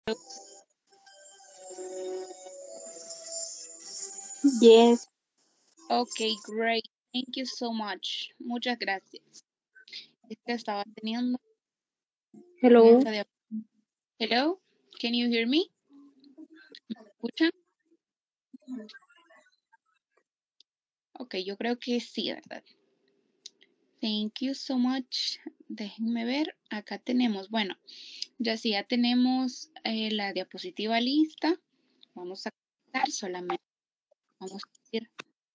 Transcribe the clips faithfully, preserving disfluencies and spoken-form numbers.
Yes. Okay, great. Thank you so much. Muchas gracias. Es que estaba teniendo Hello. problemas de... Hello, can you hear me? ¿Me escuchan? Ok, yo creo que sí, ¿verdad? Thank you so much. Déjenme ver. Acá tenemos, bueno, ya sí, ya tenemos eh, la diapositiva lista. Vamos a comenzar solamente. Vamos a ir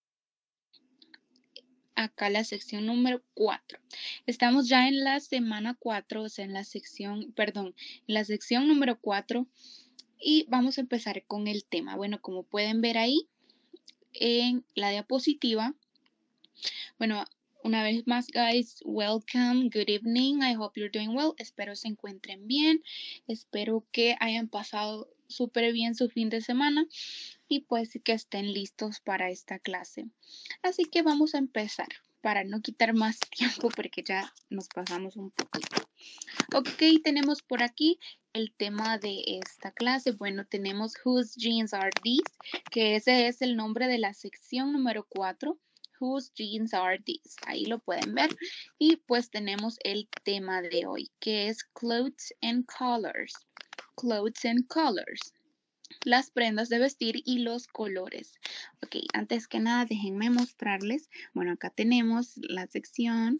acá a la sección número cuatro. Estamos ya en la semana cuatro, o sea, en la sección, perdón, en la sección número cuatro. Y vamos a empezar con el tema. Bueno, como pueden ver ahí en la diapositiva, bueno, una vez más, guys, welcome, good evening, I hope you're doing well, espero se encuentren bien, espero que hayan pasado súper bien su fin de semana y pues que estén listos para esta clase. Así que vamos a empezar para no quitar más tiempo porque ya nos pasamos un poquito. Ok, tenemos por aquí el tema de esta clase. Bueno, tenemos Whose Genes Are These, que ese es el nombre de la sección número cuatro. Whose Genes Are These. Ahí lo pueden ver. Y pues tenemos el tema de hoy, que es Clothes and Colors. Clothes and Colors. Las prendas de vestir y los colores. Ok, antes que nada déjenme mostrarles. Bueno, acá tenemos la sección,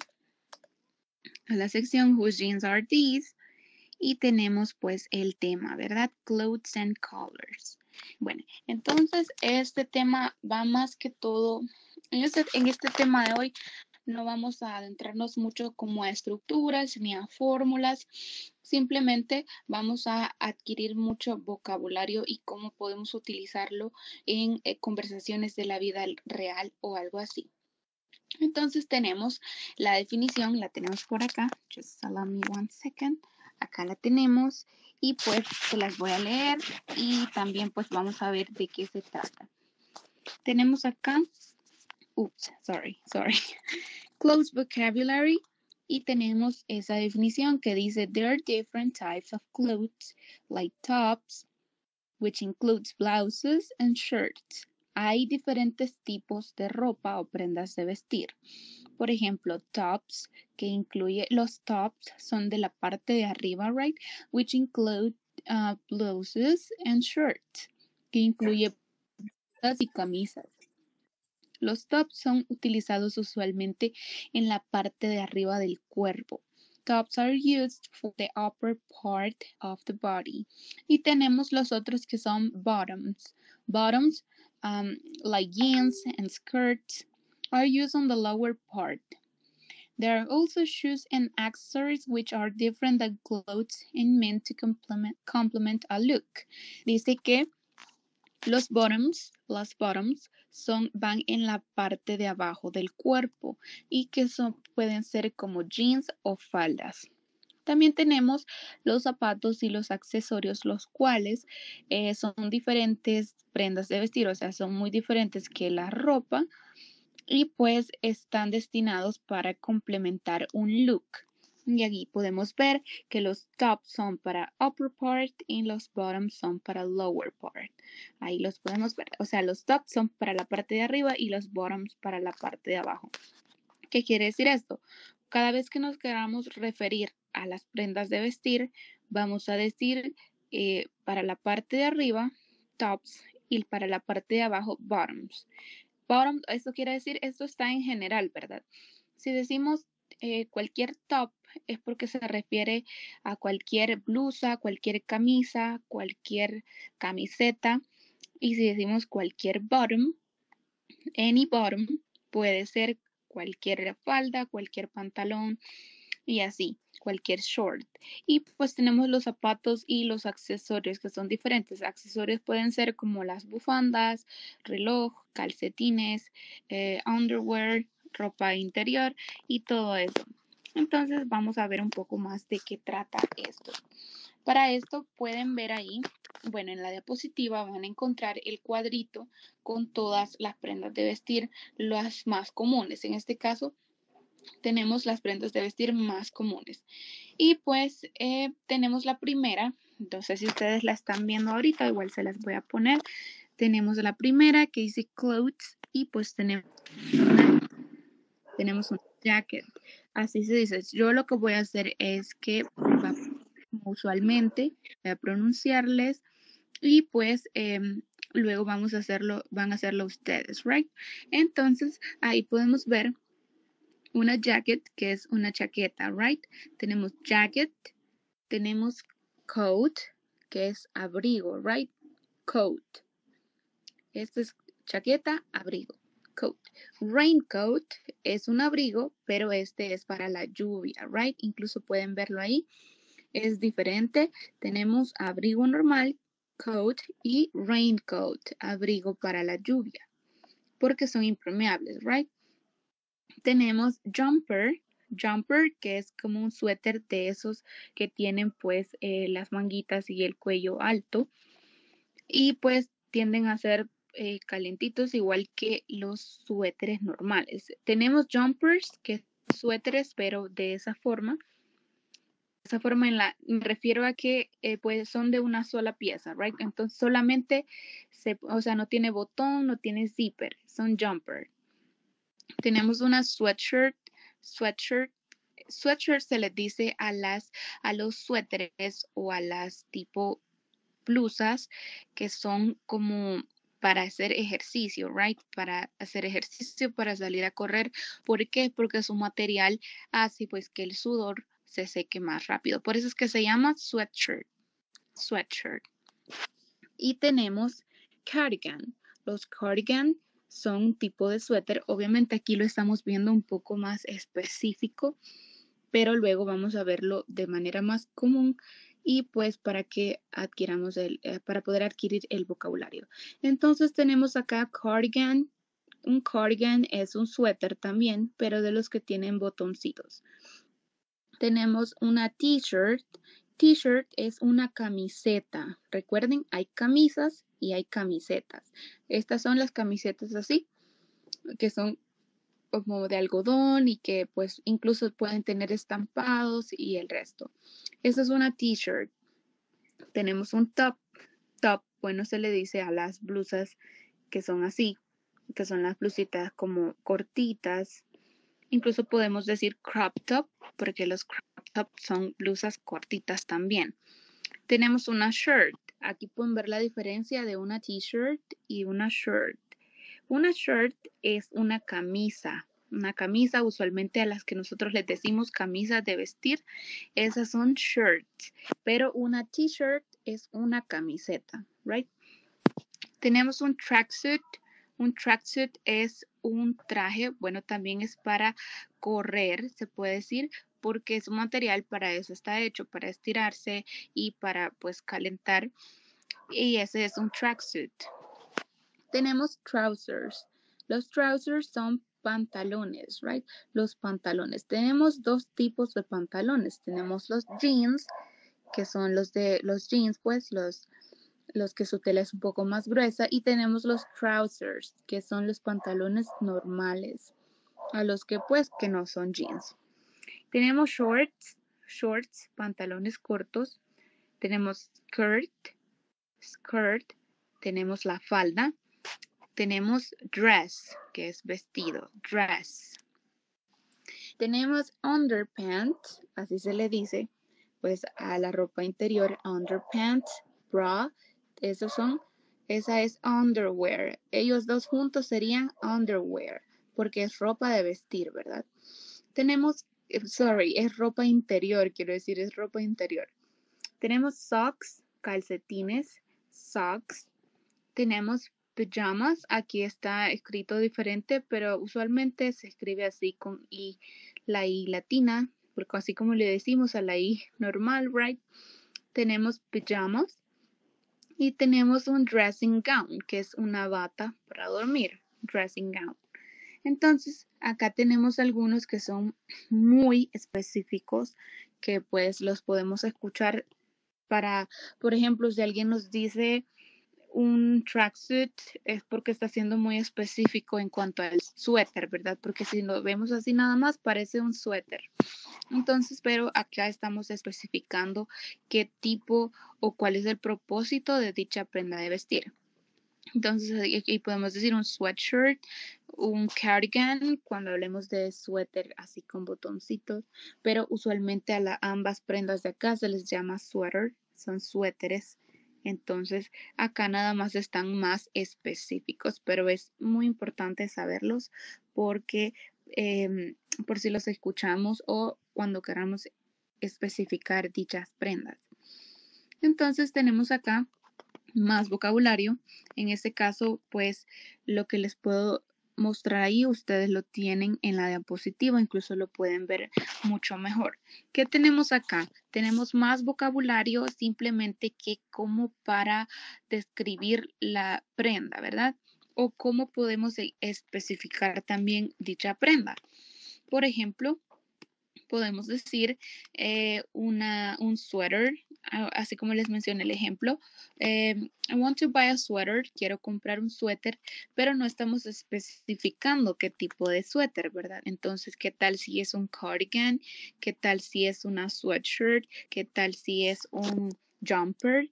la sección Whose Genes Are These. Y tenemos pues el tema, ¿verdad? Clothes and Colors. Bueno, entonces este tema va más que todo, en este, en este tema de hoy no vamos a adentrarnos mucho como a estructuras ni a fórmulas, simplemente vamos a adquirir mucho vocabulario y cómo podemos utilizarlo en eh, conversaciones de la vida real o algo así. Entonces tenemos la definición, la tenemos por acá. Just allow me one second. Acá la tenemos y pues se las voy a leer y también pues vamos a ver de qué se trata. Tenemos acá, oops, sorry, sorry, close vocabulary y tenemos esa definición que dice there are different types of clothes like tops, which includes blouses and shirts. Hay diferentes tipos de ropa o prendas de vestir. Por ejemplo, tops, que incluye los tops, son de la parte de arriba, right? Which include uh, blouses and shirts, que incluye blusas y camisas. Los tops son utilizados usualmente en la parte de arriba del cuerpo. Tops are used for the upper part of the body. Y tenemos los otros que son bottoms. Bottoms, um, like jeans and skirts, are used on the lower part. There are also shoes and accessories which are different than clothes and meant to complement, complement a look. Dice que los bottoms, las bottoms, son, van en la parte de abajo del cuerpo y que son, pueden ser como jeans o faldas. También tenemos los zapatos y los accesorios, los cuales eh, son diferentes prendas de vestir, o sea, son muy diferentes que la ropa y pues están destinados para complementar un look. Y aquí podemos ver que los tops son para upper part y los bottoms son para lower part. Ahí los podemos ver. O sea, los tops son para la parte de arriba y los bottoms para la parte de abajo. ¿Qué quiere decir esto? Cada vez que nos queramos referir a las prendas de vestir, vamos a decir eh, para la parte de arriba, tops, y para la parte de abajo, bottoms. Bottom, esto quiere decir, esto está en general, ¿verdad? Si decimos eh, cualquier top, es porque se refiere a cualquier blusa, cualquier camisa, cualquier camiseta. Y si decimos cualquier bottom, any bottom, puede ser cualquier falda, cualquier pantalón y así, cualquier short. Y pues tenemos los zapatos y los accesorios que son diferentes. Accesorios pueden ser como las bufandas, reloj, calcetines, eh, underwear, ropa interior y todo eso. Entonces vamos a ver un poco más de qué trata esto. Para esto pueden ver ahí, bueno, en la diapositiva van a encontrar el cuadrito con todas las prendas de vestir, las más comunes. En este caso, tenemos las prendas de vestir más comunes. Y pues eh, tenemos la primera, Entonces, si ustedes la están viendo ahorita, igual se las voy a poner. Tenemos la primera que dice clothes y pues tenemos una, tenemos un jacket. Así se dice. Yo lo que voy a hacer es que va, usualmente voy a pronunciarles y pues eh, luego vamos a hacerlo, van a hacerlo ustedes, right? Entonces, ahí podemos ver una jacket, que es una chaqueta, right? Tenemos jacket, tenemos coat, que es abrigo, right? Coat. Esto es chaqueta, abrigo. Coat. Raincoat es un abrigo, pero este es para la lluvia, right? Incluso pueden verlo ahí. Es diferente. Tenemos abrigo normal, coat, y raincoat, abrigo para la lluvia, porque son impermeables, right? Tenemos jumper, jumper que es como un suéter de esos que tienen pues eh, las manguitas y el cuello alto y pues tienden a ser eh, calentitos igual que los suéteres normales. Tenemos jumpers que son suéteres pero de esa forma. De esa forma en la, me refiero a que eh, pues son de una sola pieza, right? Entonces solamente, se, o sea, no tiene botón, no tiene zipper, son jumper. Tenemos una sweatshirt, sweatshirt, sweatshirt se les dice a las, a los suéteres o a las tipo blusas que son como para hacer ejercicio, right? Para hacer ejercicio, para salir a correr. ¿Por qué? Porque su material hace pues que el sudor se seque más rápido. Por eso es que se llama sweatshirt, sweatshirt. Y tenemos cardigan. Los cardigan son un tipo de suéter. Obviamente aquí lo estamos viendo un poco más específico, pero luego vamos a verlo de manera más común y pues para que adquiramos el, eh, para poder adquirir el vocabulario. Entonces tenemos acá cardigan. Un cardigan es un suéter también, pero de los que tienen botoncitos. Tenemos una t-shirt. T-shirt es una camiseta. Recuerden, hay camisas y hay camisetas. Estas son las camisetas así, que son como de algodón y que pues incluso pueden tener estampados y el resto. Esa es una t-shirt. Tenemos un top. Top, bueno, se le dice a las blusas que son así, que son las blusitas como cortitas. Incluso podemos decir crop top, porque los crop top son blusas cortitas también. Tenemos una shirt. Aquí pueden ver la diferencia de una t-shirt y una shirt. Una shirt es una camisa. Una camisa, usualmente a las que nosotros les decimos camisas de vestir, esas son shirts. Pero una t-shirt es una camiseta, right? Tenemos un tracksuit. Un tracksuit es un traje, bueno, también es para correr, se puede decir, porque es un material para eso está hecho, para estirarse y para pues calentar. Y ese es un tracksuit. Tenemos trousers. Los trousers son pantalones, right? Los pantalones. Tenemos dos tipos de pantalones. Tenemos los jeans, que son los de los jeans, pues los los que su tela es un poco más gruesa, y tenemos los trousers, que son los pantalones normales, a los que pues que no son jeans. Tenemos shorts, shorts, pantalones cortos. Tenemos skirt, skirt. Tenemos la falda. Tenemos dress, que es vestido, dress. Tenemos underpants, así se le dice, pues a la ropa interior, underpants, bra. Esos son, esa es underwear. Ellos dos juntos serían underwear, porque es ropa de vestir, ¿verdad? Tenemos, sorry, es ropa interior, quiero decir, es ropa interior. Tenemos socks, calcetines, socks. Tenemos pajamas, aquí está escrito diferente, pero usualmente se escribe así con I, la I latina, porque así como le decimos a la I normal, right? Tenemos pajamas. Y tenemos un dressing gown, que es una bata para dormir, dressing gown. Entonces, acá tenemos algunos que son muy específicos, que pues los podemos escuchar para, por ejemplo, si alguien nos dice un tracksuit es porque está siendo muy específico en cuanto al suéter, ¿verdad? Porque si lo vemos así nada más parece un suéter. Entonces, pero acá estamos especificando qué tipo o cuál es el propósito de dicha prenda de vestir. Entonces, aquí podemos decir un sweatshirt, un cardigan, cuando hablemos de suéter así con botoncitos, pero usualmente a la, ambas prendas de acá se les llama sweater, son suéteres. Entonces, acá nada más están más específicos, pero es muy importante saberlos porque eh, por si los escuchamos o cuando queramos especificar dichas prendas. Entonces, tenemos acá más vocabulario. En este caso, pues lo que les puedo mostrar ahí, ustedes lo tienen en la diapositiva, incluso lo pueden ver mucho mejor. ¿Qué tenemos acá? Tenemos más vocabulario simplemente que como para describir la prenda, ¿verdad? O cómo podemos especificar también dicha prenda. Por ejemplo, podemos decir eh, una, un sweater, así como les mencioné el ejemplo. Eh, I want to buy a sweater, quiero comprar un suéter, pero no estamos especificando qué tipo de suéter, ¿verdad? Entonces, ¿qué tal si es un cardigan? ¿Qué tal si es una sweatshirt? ¿Qué tal si es un jumper?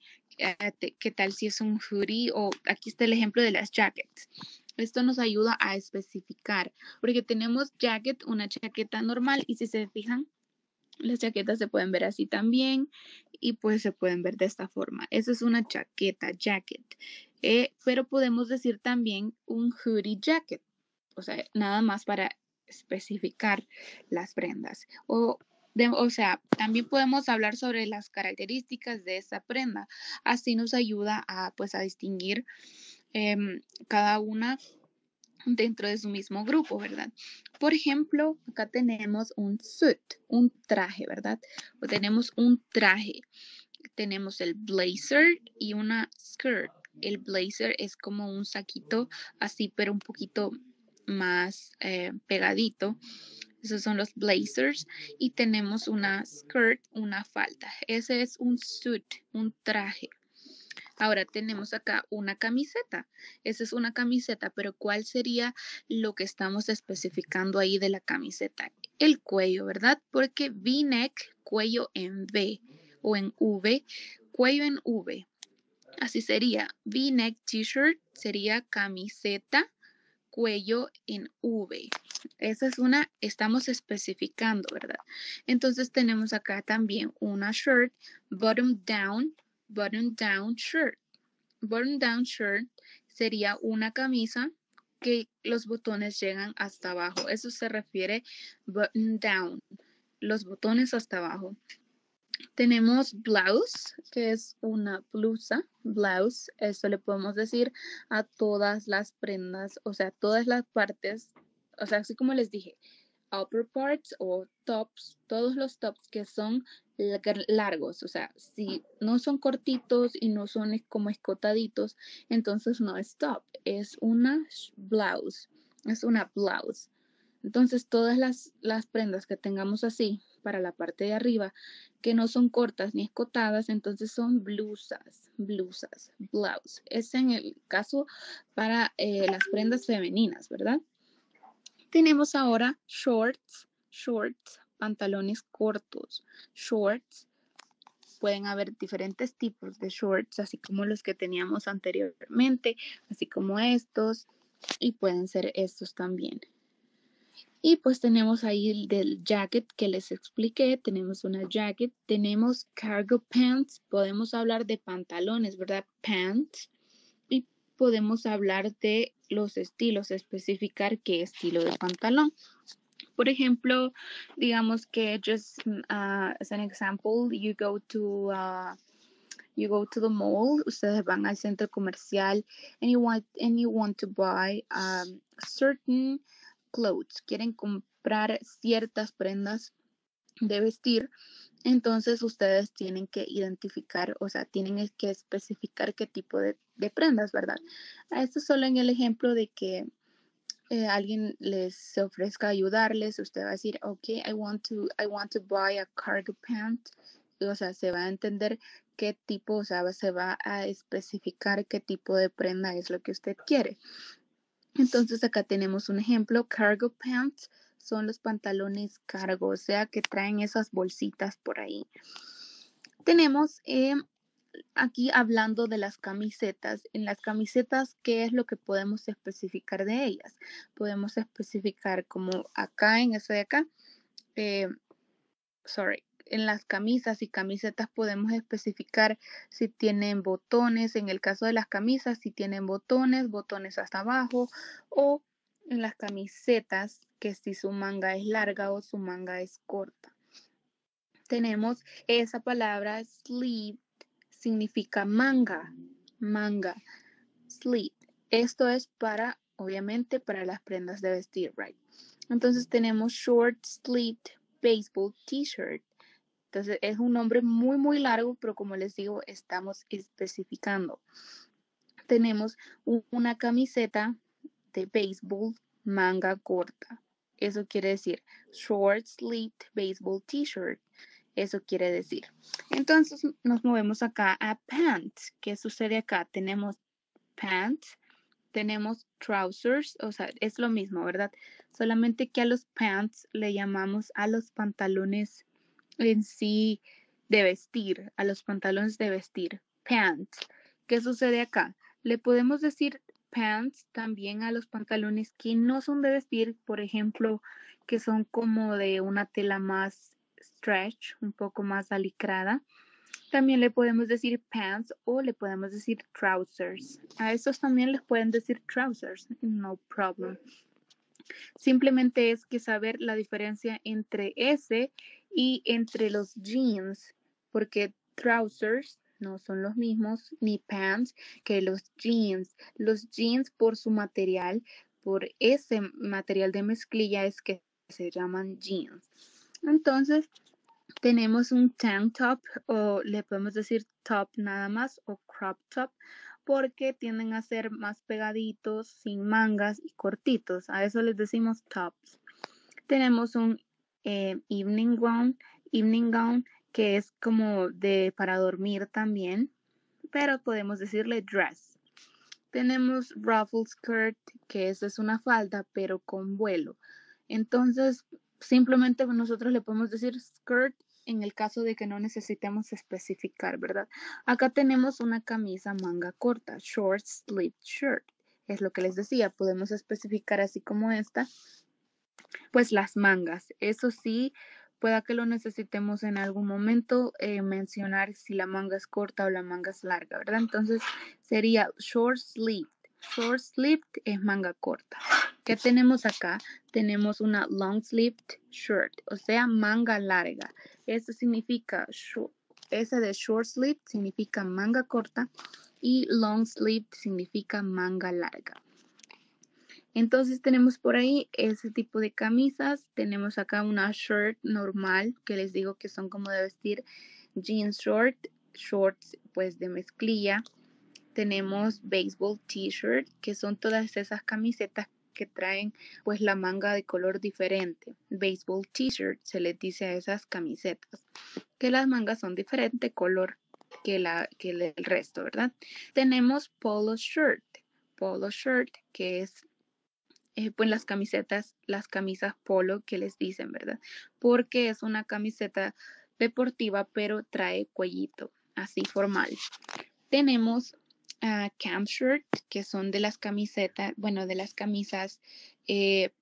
¿Qué tal si es un hoodie? O aquí está el ejemplo de las jackets. Esto nos ayuda a especificar, porque tenemos jacket, una chaqueta normal, y si se fijan, las chaquetas se pueden ver así también, y pues se pueden ver de esta forma. Eso es una chaqueta, jacket. Eh, pero podemos decir también un hoodie jacket, o sea, nada más para especificar las prendas. O, de, o sea, también podemos hablar sobre las características de esa prenda. Así nos ayuda a, pues, a distinguir eh, cada una dentro de su mismo grupo, ¿verdad? Por ejemplo, acá tenemos un suit, un traje, ¿verdad? O tenemos un traje. Tenemos el blazer y una skirt. El blazer es como un saquito así, pero un poquito más eh, pegadito. Esos son los blazers. Y tenemos una skirt, una falda. Ese es un suit, un traje. Ahora tenemos acá una camiseta. Esa es una camiseta, pero ¿cuál sería lo que estamos especificando ahí de la camiseta? El cuello, ¿verdad? Porque V-neck, cuello en V o en V, cuello en V. Así sería. V-neck t-shirt sería camiseta, cuello en V. Esa es una, estamos especificando, ¿verdad? Entonces tenemos acá también una shirt, bottom down, button down shirt. Button down shirt sería una camisa que los botones llegan hasta abajo. Eso se refiere button down, los botones hasta abajo. Tenemos blouse, que es una blusa, blouse. Eso le podemos decir a todas las prendas, o sea, todas las partes, o sea, así como les dije, upper parts o tops, todos los tops que son largos, o sea, si no son cortitos y no son como escotaditos, entonces no es top, es una blouse, es una blouse. Entonces todas las, las prendas que tengamos así para la parte de arriba, que no son cortas ni escotadas, entonces son blusas, blusas, blouse. Es en el caso para eh, las prendas femeninas, ¿verdad? Tenemos ahora shorts, shorts, pantalones cortos, shorts. Pueden haber diferentes tipos de shorts, así como los que teníamos anteriormente, así como estos, y pueden ser estos también. Y pues tenemos ahí el del jacket que les expliqué, tenemos una jacket, tenemos cargo pants, podemos hablar de pantalones, ¿verdad? Pants. Y podemos hablar de los estilos, especificar qué estilo de pantalón. Por ejemplo, digamos que just uh, as an example, you go to uh, you go to the mall, ustedes van al centro comercial and you want and you want to buy um, certain clothes, quieren comprar ciertas prendas de vestir, entonces ustedes tienen que identificar, o sea, tienen que especificar qué tipo de, de prendas, ¿verdad? Esto solo en el ejemplo de que eh, alguien les se ofrezca ayudarles, usted va a decir, ok, I want to, I want to buy a cargo pant, o sea, se va a entender qué tipo, o sea, se va a especificar qué tipo de prenda es lo que usted quiere. Entonces acá tenemos un ejemplo, cargo pants son los pantalones cargo, o sea que traen esas bolsitas por ahí. Tenemos eh, aquí hablando de las camisetas. En las camisetas, ¿qué es lo que podemos especificar de ellas? Podemos especificar como acá en ese de acá, eh, sorry, en las camisas y camisetas podemos especificar si tienen botones, en el caso de las camisas, si tienen botones, botones hasta abajo, o en las camisetas, que si su manga es larga o su manga es corta. Tenemos esa palabra sleeve, significa manga, manga, sleeve. Esto es para, obviamente, para las prendas de vestir, right? Entonces tenemos short sleeved baseball t-shirt. Entonces es un nombre muy, muy largo, pero como les digo, estamos especificando. Tenemos una camiseta de béisbol manga corta. Eso quiere decir short sleeved baseball t-shirt. Eso quiere decir. Entonces nos movemos acá a pants. ¿Qué sucede acá? Tenemos pants, tenemos trousers, o sea, es lo mismo, ¿verdad? Solamente que a los pants le llamamos a los pantalones en sí de vestir, a los pantalones de vestir, pants. ¿Qué sucede acá? Le podemos decir pants también a los pantalones que no son de vestir, por ejemplo, que son como de una tela más stretch, un poco más alicrada. También le podemos decir pants o le podemos decir trousers. A esos también les pueden decir trousers, no problem. Simplemente es que saber la diferencia entre ese y entre los jeans, porque trousers no son los mismos ni pants que los jeans. Los jeans por su material, por ese material de mezclilla es que se llaman jeans. Entonces, tenemos un tank top o le podemos decir top nada más o crop top porque tienden a ser más pegaditos, sin mangas y cortitos. A eso les decimos tops. Tenemos un eh, evening gown, evening gown que es como de para dormir también, pero podemos decirle dress. Tenemos ruffle skirt, que eso es una falda, pero con vuelo. Entonces, simplemente nosotros le podemos decir skirt en el caso de que no necesitemos especificar, ¿verdad? Acá tenemos una camisa manga corta, short sleeved shirt. Es lo que les decía, podemos especificar así como esta, pues las mangas. Eso sí, pueda que lo necesitemos en algún momento eh, mencionar si la manga es corta o la manga es larga, ¿verdad? Entonces sería short sleeved. Short sleeved es manga corta. ¿Qué tenemos acá? Tenemos una long sleeved shirt, o sea, manga larga. Eso significa, short, ese de short sleeved significa manga corta y long sleeved significa manga larga. Entonces tenemos por ahí ese tipo de camisas. Tenemos acá una shirt normal que les digo que son como de vestir, jeans short, shorts pues de mezclilla. Tenemos baseball t-shirt que son todas esas camisetas que traen pues la manga de color diferente. Baseball t-shirt se les dice a esas camisetas que las mangas son diferente color que, la, que el resto, ¿verdad? Tenemos polo shirt. Polo shirt que es Eh, pues las camisetas, las camisas polo que les dicen, ¿verdad? Porque es una camiseta deportiva, pero trae cuellito, así formal. Tenemos uh, camp shirt, que son de las camisetas, bueno, de las camisas eh,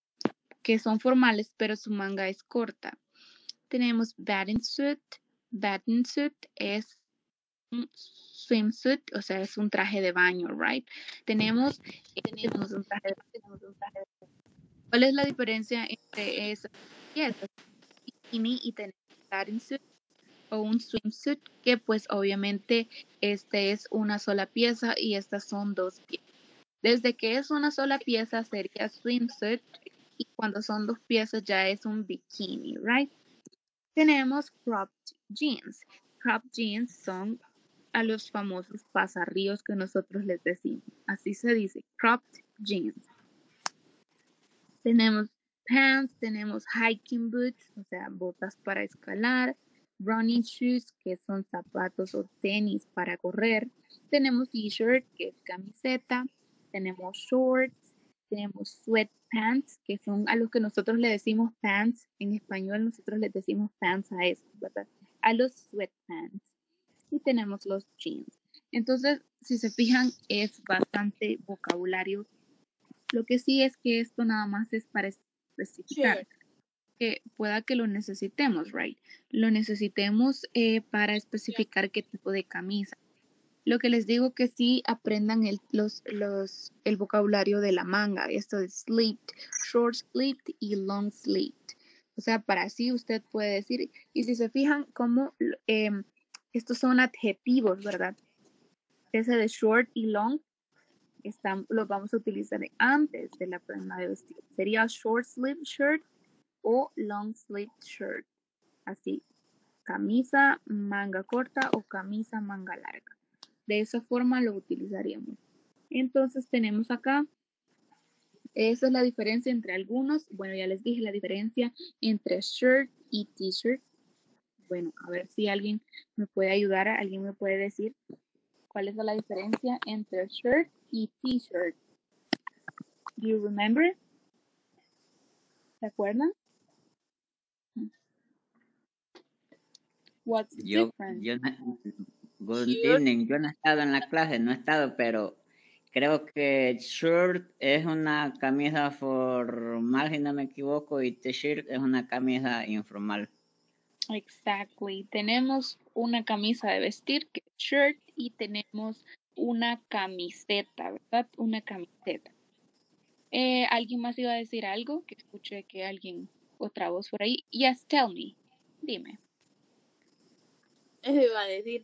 que son formales, pero su manga es corta. Tenemos bathing suit. Bathing suit es un swimsuit, o sea, es un traje de baño, right? Tenemos, tenemos un traje de tenemos un traje de ¿Cuál es la diferencia entre esas piezas? Bikini y tener un bathing suit o un swimsuit, que pues obviamente este es una sola pieza y estas son dos piezas. Desde que es una sola pieza sería swimsuit y cuando son dos piezas ya es un bikini, right? Tenemos cropped jeans. Cropped jeans son a los famosos pasarríos que nosotros les decimos. Así se dice, cropped jeans. Tenemos pants, tenemos hiking boots, o sea, botas para escalar. running shoes, que son zapatos o tenis para correr. Tenemos t-shirt, que es camiseta. Tenemos shorts. Tenemos sweatpants, que son a los que nosotros le decimos pants. En español nosotros les decimos pants a eso, ¿verdad? A los sweatpants. Y tenemos los jeans. Entonces, si se fijan, es bastante vocabulario. Lo que sí es que esto nada más es para especificar. Sure. Que pueda que lo necesitemos, right? Lo necesitemos eh, para especificar qué tipo de camisa. Lo que les digo que sí aprendan el, los, los, el vocabulario de la manga, esto de sleeved, short sleeved y long sleeved. O sea, para así usted puede decir, y si se fijan cómo eh, estos son adjetivos, ¿verdad? Ese de short y long, están, los vamos a utilizar antes de la prenda de vestir. Sería short sleeve shirt o long sleeve shirt. Así, camisa manga corta o camisa manga larga. De esa forma lo utilizaríamos. Entonces tenemos acá, esa es la diferencia entre algunos. Bueno, ya les dije la diferencia entre shirt y t-shirt. Bueno, a ver si alguien me puede ayudar, alguien me puede decir cuál es la diferencia entre shirt y t-shirt. Do you remember? ¿Se acuerdan? What's the Yo, difference? yo, no- good Sure. evening. Yo no he estado en la clase, no he estado, pero creo que shirt es una camisa formal, si no me equivoco, y t-shirt es una camisa informal. Exactly. Tenemos una camisa de vestir que es shirt y tenemos una camiseta, ¿verdad? Una camiseta. Eh, ¿Alguien más iba a decir algo? Que escuché que alguien, otra voz por ahí. Yes, tell me. Dime. Eso iba a decir.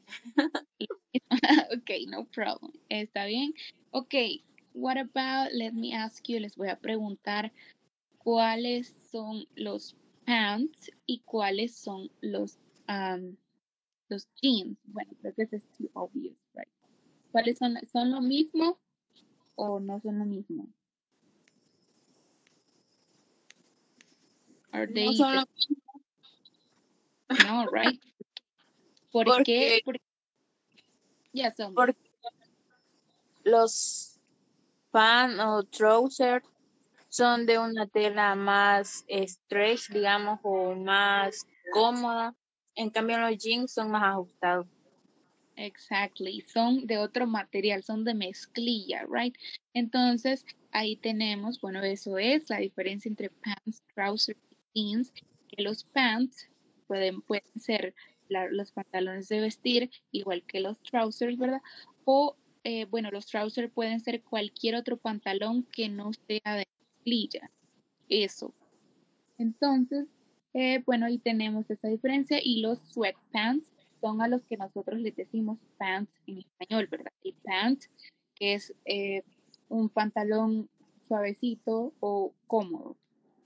Ok, no problem. Está bien. Ok, what about, let me ask you, les voy a preguntar cuáles son los pants y cuáles son los, um, los jeans. Bueno, creo que eso es too obvious, right? ¿Cuáles son? ¿Son lo mismo o no son lo mismo? Are No they son lo mismo no, right? ¿Por qué? porque, Porque, yeah, tell me. porque los pants o trousers son de una tela más stretch, digamos, o más cómoda. En cambio, los jeans son más ajustados. Exactly, son de otro material, son de mezclilla, right? Entonces, ahí tenemos, bueno, eso es la diferencia entre pants, trousers y jeans, que los pants pueden, pueden ser la- los pantalones de vestir, igual que los trousers, ¿verdad? O, eh, bueno, los trousers pueden ser cualquier otro pantalón que no sea de mezclilla, eso. Entonces, eh, bueno, ahí tenemos esa diferencia y los sweatpants son a los que nosotros les decimos pants en español, ¿verdad? Y pants, que es eh, un pantalón suavecito o cómodo.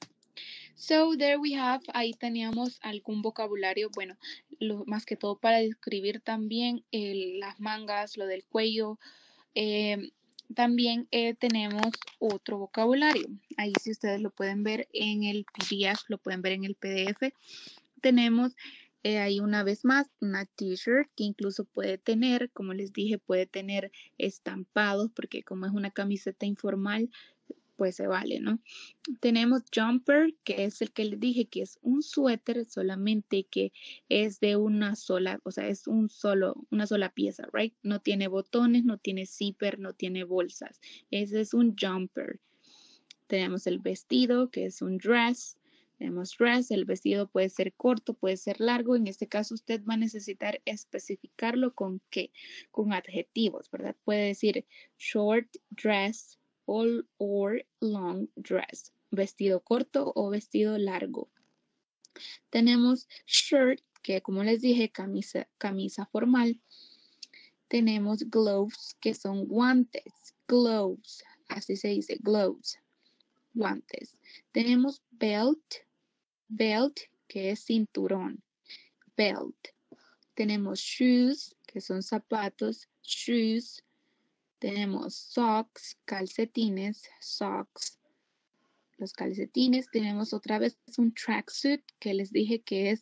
So there we have, ahí teníamos algún vocabulario, bueno, lo, más que todo para describir también el, las mangas, lo del cuello. Eh, también eh, tenemos otro vocabulario. Ahí si ustedes lo pueden ver en el P D F, lo pueden ver en el P D F. Tenemos eh, ahí una vez más una t-shirt que incluso puede tener, como les dije, puede tener estampados porque como es una camiseta informal, pues se vale, ¿no? Tenemos jumper, que es el que les dije que es un suéter, solamente que es de una sola, o sea, es un solo, una sola pieza, right? No tiene botones, no tiene zipper, no tiene bolsas. Ese es un jumper. Tenemos el vestido, que es un dress. Tenemos dress, el vestido puede ser corto, puede ser largo. En este caso usted va a necesitar especificarlo con qué, con adjetivos, ¿verdad? Puede decir short dress or, or long dress, vestido corto o vestido largo. Tenemos shirt, que como les dije, camisa, camisa formal. Tenemos gloves, que son guantes, gloves, así se dice, gloves, guantes. Tenemos belt, belt, que es cinturón, belt. Tenemos shoes, que son zapatos, shoes. Tenemos socks, calcetines, socks. Los calcetines. Tenemos otra vez un tracksuit, que les dije que es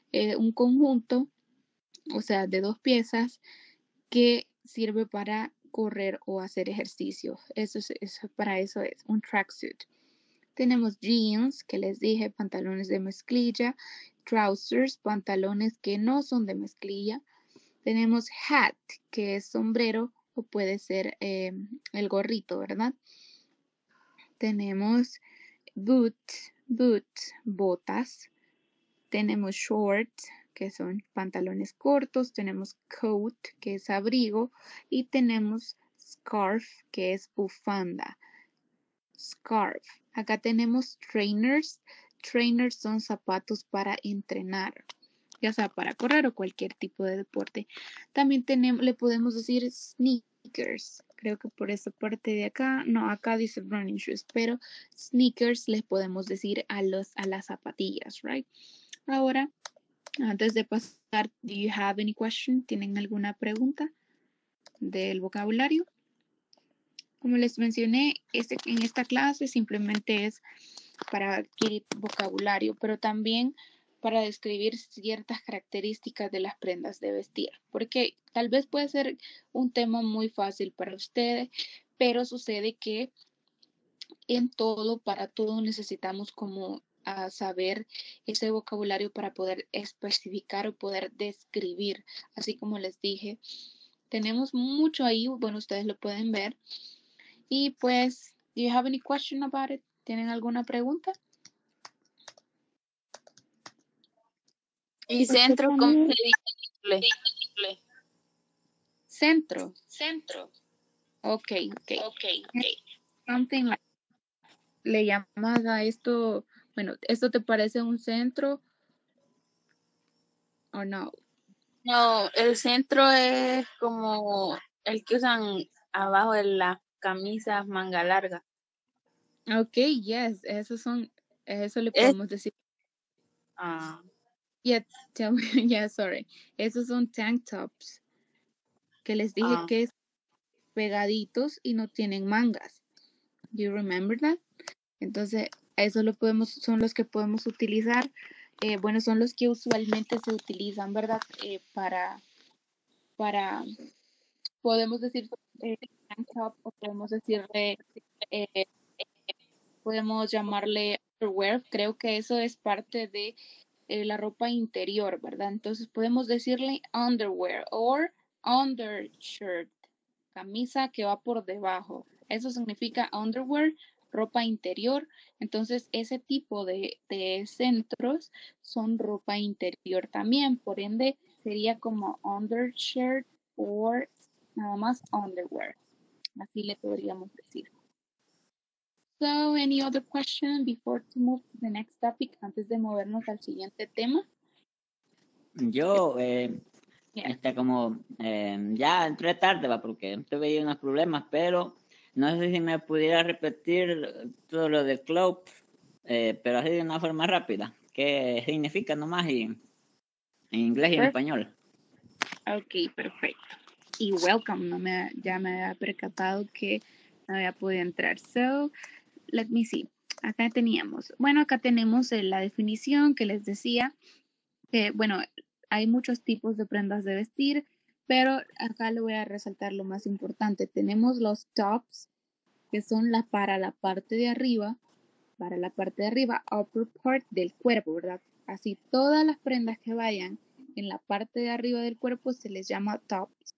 eh, un conjunto, o sea, de dos piezas que sirve para correr o hacer ejercicio. Eso es, eso, para eso es un tracksuit. Tenemos jeans, que les dije, pantalones de mezclilla, trousers, pantalones que no son de mezclilla. Tenemos hat, que es sombrero o puede ser eh, el gorrito, ¿verdad? Tenemos boot, boot, botas. Tenemos shorts, que son pantalones cortos. Tenemos coat, que es abrigo. Y tenemos scarf, que es bufanda. Scarf. Acá tenemos trainers. Trainers son zapatos para entrenar, ya sea para correr o cualquier tipo de deporte. También tenemos, le podemos decir sneakers. Creo que por esa parte de acá, no, acá dice running shoes, pero sneakers les podemos decir a, los, a las zapatillas, right? Ahora, antes de pasar, do you have any question? ¿Tienen alguna pregunta del vocabulario? Como les mencioné, este, en esta clase simplemente es para adquirir vocabulario, pero también para describir ciertas características de las prendas de vestir, porque tal vez puede ser un tema muy fácil para ustedes, pero sucede que en todo, para todo necesitamos como a saber ese vocabulario para poder especificar o poder describir, así como les dije. Tenemos mucho ahí, bueno, ustedes lo pueden ver. Y pues, do you have any question about it? ¿Tienen alguna pregunta? Y centro, ¿cómo se dice? Centro. Centro. Ok, ok. Ok, ok. Something like, le llamas a esto, bueno, ¿esto te parece un centro o no? No, el centro es como el que usan abajo de las camisas manga larga. Ok, yes, esos son, eso le Es, podemos decir. ah, Yeah, tell me, yeah, sorry. Esos son tank tops, que les dije ah, que es pegaditos y no tienen mangas. Do you remember that? Entonces, eso lo podemos, son los que podemos utilizar. Eh, bueno, son los que usualmente se utilizan, ¿verdad? Eh, para, para, podemos decir eh, tank top o podemos decirle, eh, podemos llamarle underwear. Creo que eso es parte de eh, la ropa interior, ¿verdad? Entonces podemos decirle underwear or undershirt, camisa que va por debajo. Eso significa underwear, ropa interior. Entonces ese tipo de, de centros son ropa interior también. Por ende sería como undershirt o nada más underwear. Así le podríamos decir. So, any other question before to move to the next topic? Antes de movernos al siguiente tema. Yo, eh, Yeah. este, como eh, ya entré tarde, va, porque tuve ahí unos problemas, pero no sé si me pudiera repetir todo lo de club, eh, pero así de una forma rápida. ¿Qué significa nomás y, en inglés y en Perfect. español? Ok, perfecto. Y welcome, no me, ya me había percatado que no había podido entrar. So, let me see. Acá teníamos, bueno, acá tenemos eh, la definición que les decía, que bueno, hay muchos tipos de prendas de vestir, pero acá le voy a resaltar lo más importante. Tenemos los tops, que son la, para la parte de arriba, para la parte de arriba, upper part del cuerpo, ¿verdad? Así todas las prendas que vayan en la parte de arriba del cuerpo se les llama tops.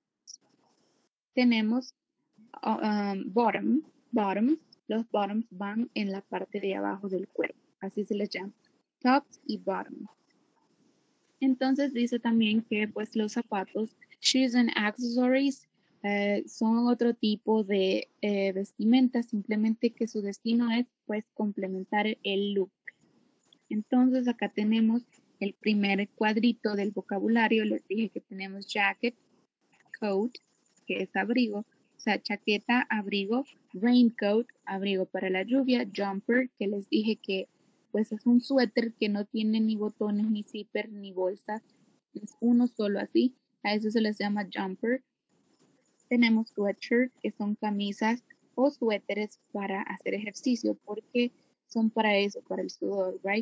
Tenemos um, bottom, bottom, los bottoms van en la parte de abajo del cuerpo, así se les llama, tops y bottom. Entonces dice también que pues los zapatos, shoes and accessories, eh, son otro tipo de eh, vestimenta, simplemente que su destino es pues complementar el look. Entonces acá tenemos el primer cuadrito del vocabulario. Les dije que tenemos jacket, coat, que es abrigo, o sea, chaqueta, abrigo, raincoat, abrigo para la lluvia, jumper, que les dije que pues es un suéter que no tiene ni botones, ni zipper, ni bolsas, es uno solo así, a eso se les llama jumper. Tenemos sweatshirt, que son camisas o suéteres para hacer ejercicio, porque son para eso, para el sudor, right?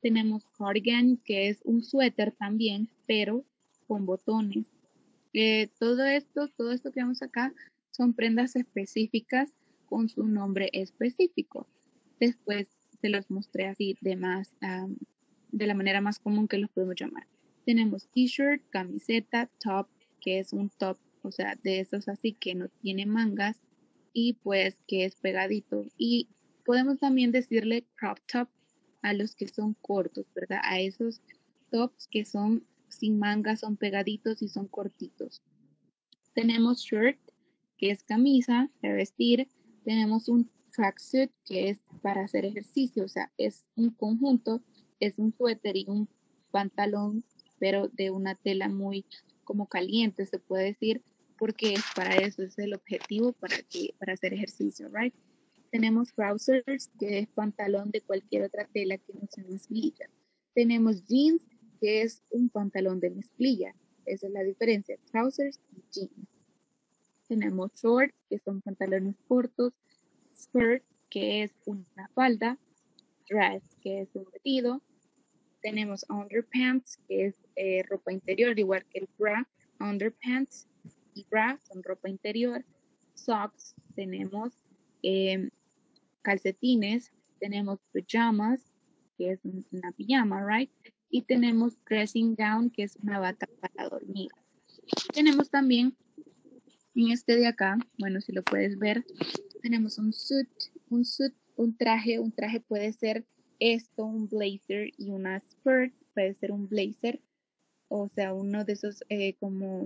Tenemos cardigan, que es un suéter también, pero con botones. Eh, todo esto, todo esto que vemos acá son prendas específicas con su nombre específico. Después se los mostré así de más, um, de la manera más común que los podemos llamar. Tenemos t-shirt, camiseta, top, que es un top, o sea, de esos así que no tiene mangas y pues que es pegadito. Y podemos también decirle crop top a los que son cortos, ¿verdad? A esos tops que son sin mangas, son pegaditos y son cortitos. Tenemos shirt, que es camisa de vestir. Tenemos un tracksuit, que es para hacer ejercicio, o sea, es un conjunto, es un suéter y un pantalón, pero de una tela muy como caliente, se puede decir, porque es para eso, es el objetivo para, que, para hacer ejercicio, right? Tenemos trousers, que es pantalón de cualquier otra tela que no sea mezclilla. Tenemos jeans, que es un pantalón de mezclilla. Esa es la diferencia, trousers y jeans. Tenemos shorts, que son pantalones cortos. Skirt, que es una falda. Dress, que es un vestido. Tenemos underpants, que es eh, ropa interior, igual que el bra. Underpants y bra son ropa interior. Socks, tenemos eh, calcetines, tenemos pajamas, que es una pijama, right? Y tenemos dressing gown, que es una bata para dormir. Tenemos también en este de acá, bueno, si lo puedes ver, tenemos un suit, un suit, un traje, un traje puede ser esto, un blazer y una skirt, puede ser un blazer, o sea, uno de esos eh, como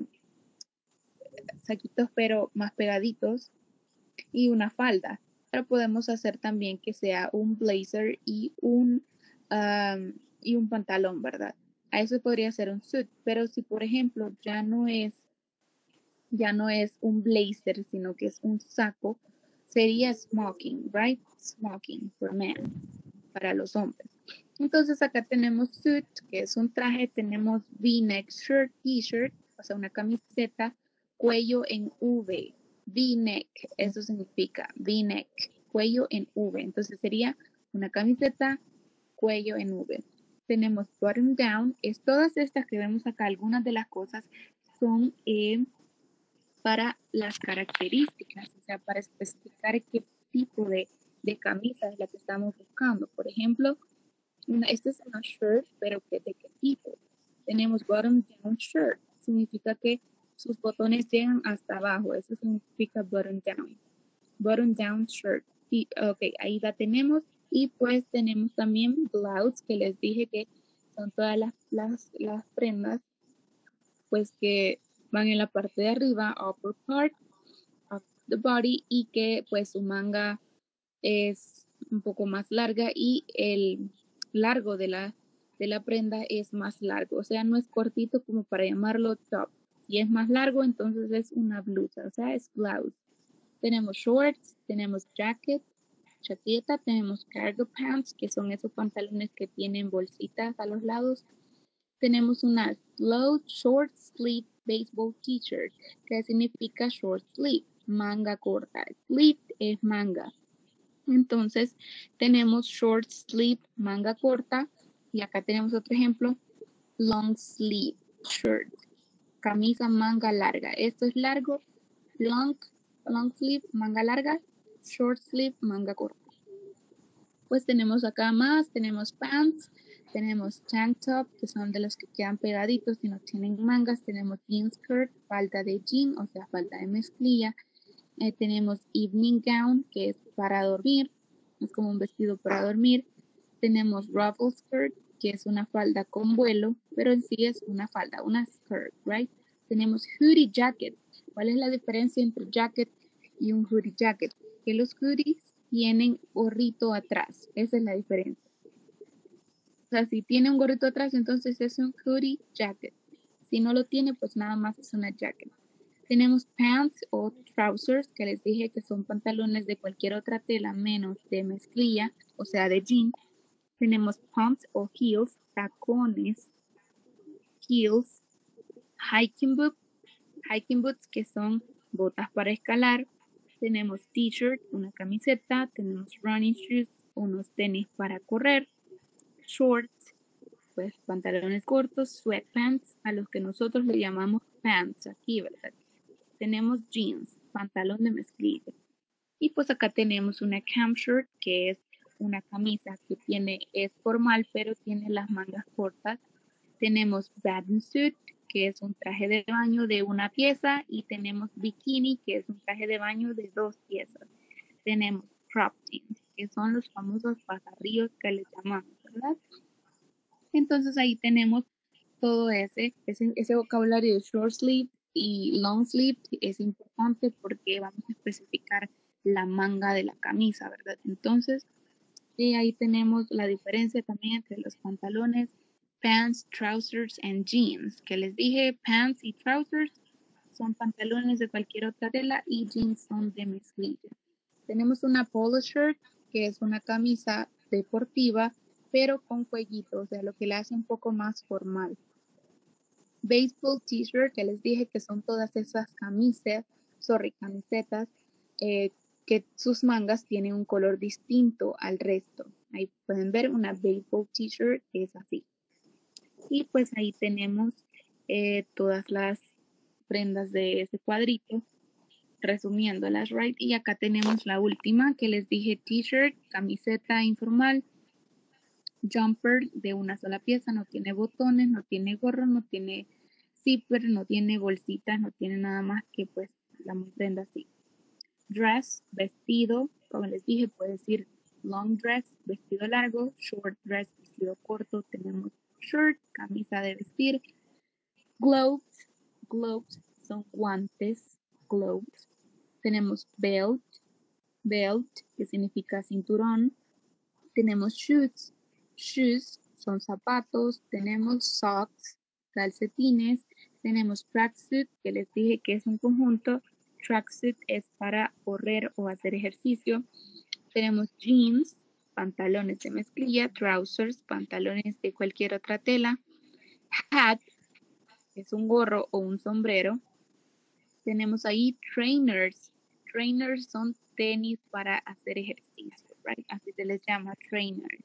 saquitos pero más pegaditos y una falda. Pero podemos hacer también que sea un blazer y un, um, y un pantalón, ¿verdad? A eso podría ser un suit, pero si por ejemplo ya no es ya no es un blazer, sino que es un saco, sería smoking, right? Smoking for men, para los hombres. Entonces acá tenemos suit, que es un traje, tenemos V-neck shirt, t-shirt, o sea, una camiseta, cuello en V, V-neck, eso significa V-neck, cuello en V. Entonces sería una camiseta, cuello en V. Tenemos button down, es todas estas que vemos acá, algunas de las cosas son eh, para las características, o sea, para especificar qué tipo de, de camisa es la que estamos buscando. Por ejemplo, una, esta es una shirt, pero ¿de qué tipo? Tenemos bottom down shirt, significa que sus botones llegan hasta abajo, eso significa bottom down. Bottom down shirt, y, ok, ahí la tenemos. Y pues tenemos también blouse, que les dije que son todas las, las, las prendas, pues que van en la parte de arriba, upper part of the body, y que pues su manga es un poco más larga y el largo de la, de la prenda es más largo, o sea, no es cortito como para llamarlo top. Si es más largo, entonces es una blusa, o sea, es blouse. Tenemos shorts, tenemos jacket, chaqueta, tenemos cargo pants, que son esos pantalones que tienen bolsitas a los lados. Tenemos una low short sleeve baseball t-shirt, que significa short sleeve, manga corta. Sleeve es manga. Entonces tenemos short sleeve, manga corta, y acá tenemos otro ejemplo, long sleeve shirt, camisa manga larga. Esto es largo, long, long sleeve, manga larga, short sleeve, manga corta. Pues tenemos acá más, tenemos pants, tenemos tank top, que son de los que quedan pegaditos y no tienen mangas. Tenemos jean skirt, falda de jean, o sea, falda de mezclilla. Eh, tenemos evening gown, que es para dormir, es como un vestido para dormir. Tenemos ruffle skirt, que es una falda con vuelo, pero en sí es una falda, una skirt, right? Tenemos hoodie jacket. ¿Cuál es la diferencia entre jacket y un hoodie jacket? Que los hoodies tienen gorrito atrás, esa es la diferencia. O sea, si tiene un gorrito atrás, entonces es un hoodie jacket. Si no lo tiene, pues nada más es una jacket. Tenemos pants o trousers, que les dije que son pantalones de cualquier otra tela menos de mezclilla, o sea, de jean. Tenemos pumps o heels, tacones, heels, hiking boots, hiking boots, que son botas para escalar. Tenemos t-shirt, una camiseta. Tenemos running shoes, unos tenis para correr. Shorts, pues pantalones cortos, sweatpants, a los que nosotros le llamamos pants aquí, ¿verdad? Tenemos jeans, pantalón de mezclilla. Y pues acá tenemos una cam shirt, que es una camisa que tiene, es formal, pero tiene las mangas cortas. Tenemos bathing suit, que es un traje de baño de una pieza, y tenemos bikini, que es un traje de baño de dos piezas. Tenemos crop jeans, que son los famosos pajarríos que les llamamos, ¿verdad? Entonces ahí tenemos todo ese, ese, ese vocabulario de short sleeve y long sleeve es importante porque vamos a especificar la manga de la camisa, ¿verdad? Entonces, y ahí tenemos la diferencia también entre los pantalones, pants, trousers and jeans, que les dije, pants y trousers son pantalones de cualquier otra tela y jeans son de mezclilla. Tenemos una polo shirt, que es una camisa deportiva, pero con cuellito, o sea, lo que la hace un poco más formal. Baseball t-shirt, que les dije que son todas esas camisas, sorry, camisetas, eh, que sus mangas tienen un color distinto al resto. Ahí pueden ver una baseball t-shirt, que es así. Y pues ahí tenemos eh, todas las prendas de ese cuadrito, resumiéndolas, right? Y acá tenemos la última que les dije, t-shirt, camiseta informal, jumper de una sola pieza, no tiene botones, no tiene gorro, no tiene zipper, no tiene bolsitas, no tiene nada más que pues la prenda así. Dress, vestido, como les dije, puede decir long dress, vestido largo, short dress, vestido corto, tenemos shirt, camisa de vestir, gloves, gloves son guantes, gloves, tenemos belt, belt, que significa cinturón, tenemos shoes, shoes son zapatos, tenemos socks, calcetines, tenemos tracksuit, que les dije que es un conjunto, tracksuit es para correr o hacer ejercicio, tenemos jeans, pantalones de mezclilla, trousers, pantalones de cualquier otra tela, hat, es un gorro o un sombrero, tenemos ahí trainers, trainers son tenis para hacer ejercicio, right? Así se les llama trainers.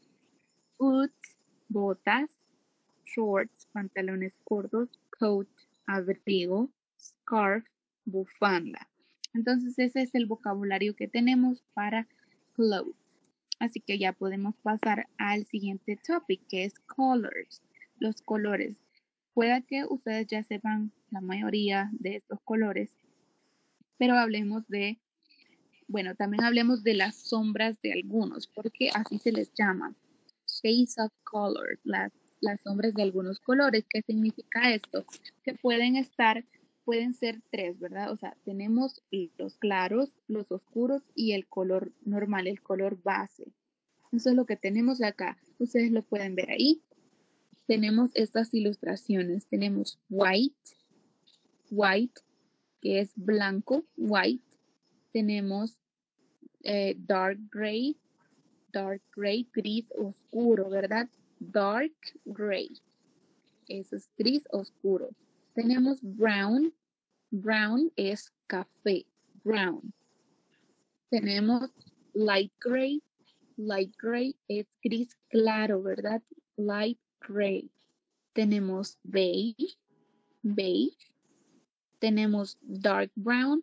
Boots, botas, shorts, pantalones cortos, coat, abrigo, scarf, bufanda. Entonces ese es el vocabulario que tenemos para clothes. Así que ya podemos pasar al siguiente topic, que es colors, los colores. Pueda que ustedes ya sepan la mayoría de estos colores, pero hablemos de, bueno, también hablemos de las sombras de algunos, porque así se les llama. Shades of colors, las, las sombras de algunos colores. ¿Qué significa esto? Que pueden estar, pueden ser tres, ¿verdad? O sea, tenemos los claros, los oscuros y el color normal, el color base. Eso es lo que tenemos acá. Ustedes lo pueden ver ahí. Tenemos estas ilustraciones. Tenemos white, white, que es blanco, white. Tenemos eh, dark gray, dark gray, gris oscuro, ¿verdad? Dark gray. Eso es gris oscuro. Tenemos brown. Brown es café. Brown. Tenemos light gray. Light gray es gris claro, ¿verdad? Light gray. Tenemos beige. Beige. Tenemos dark brown.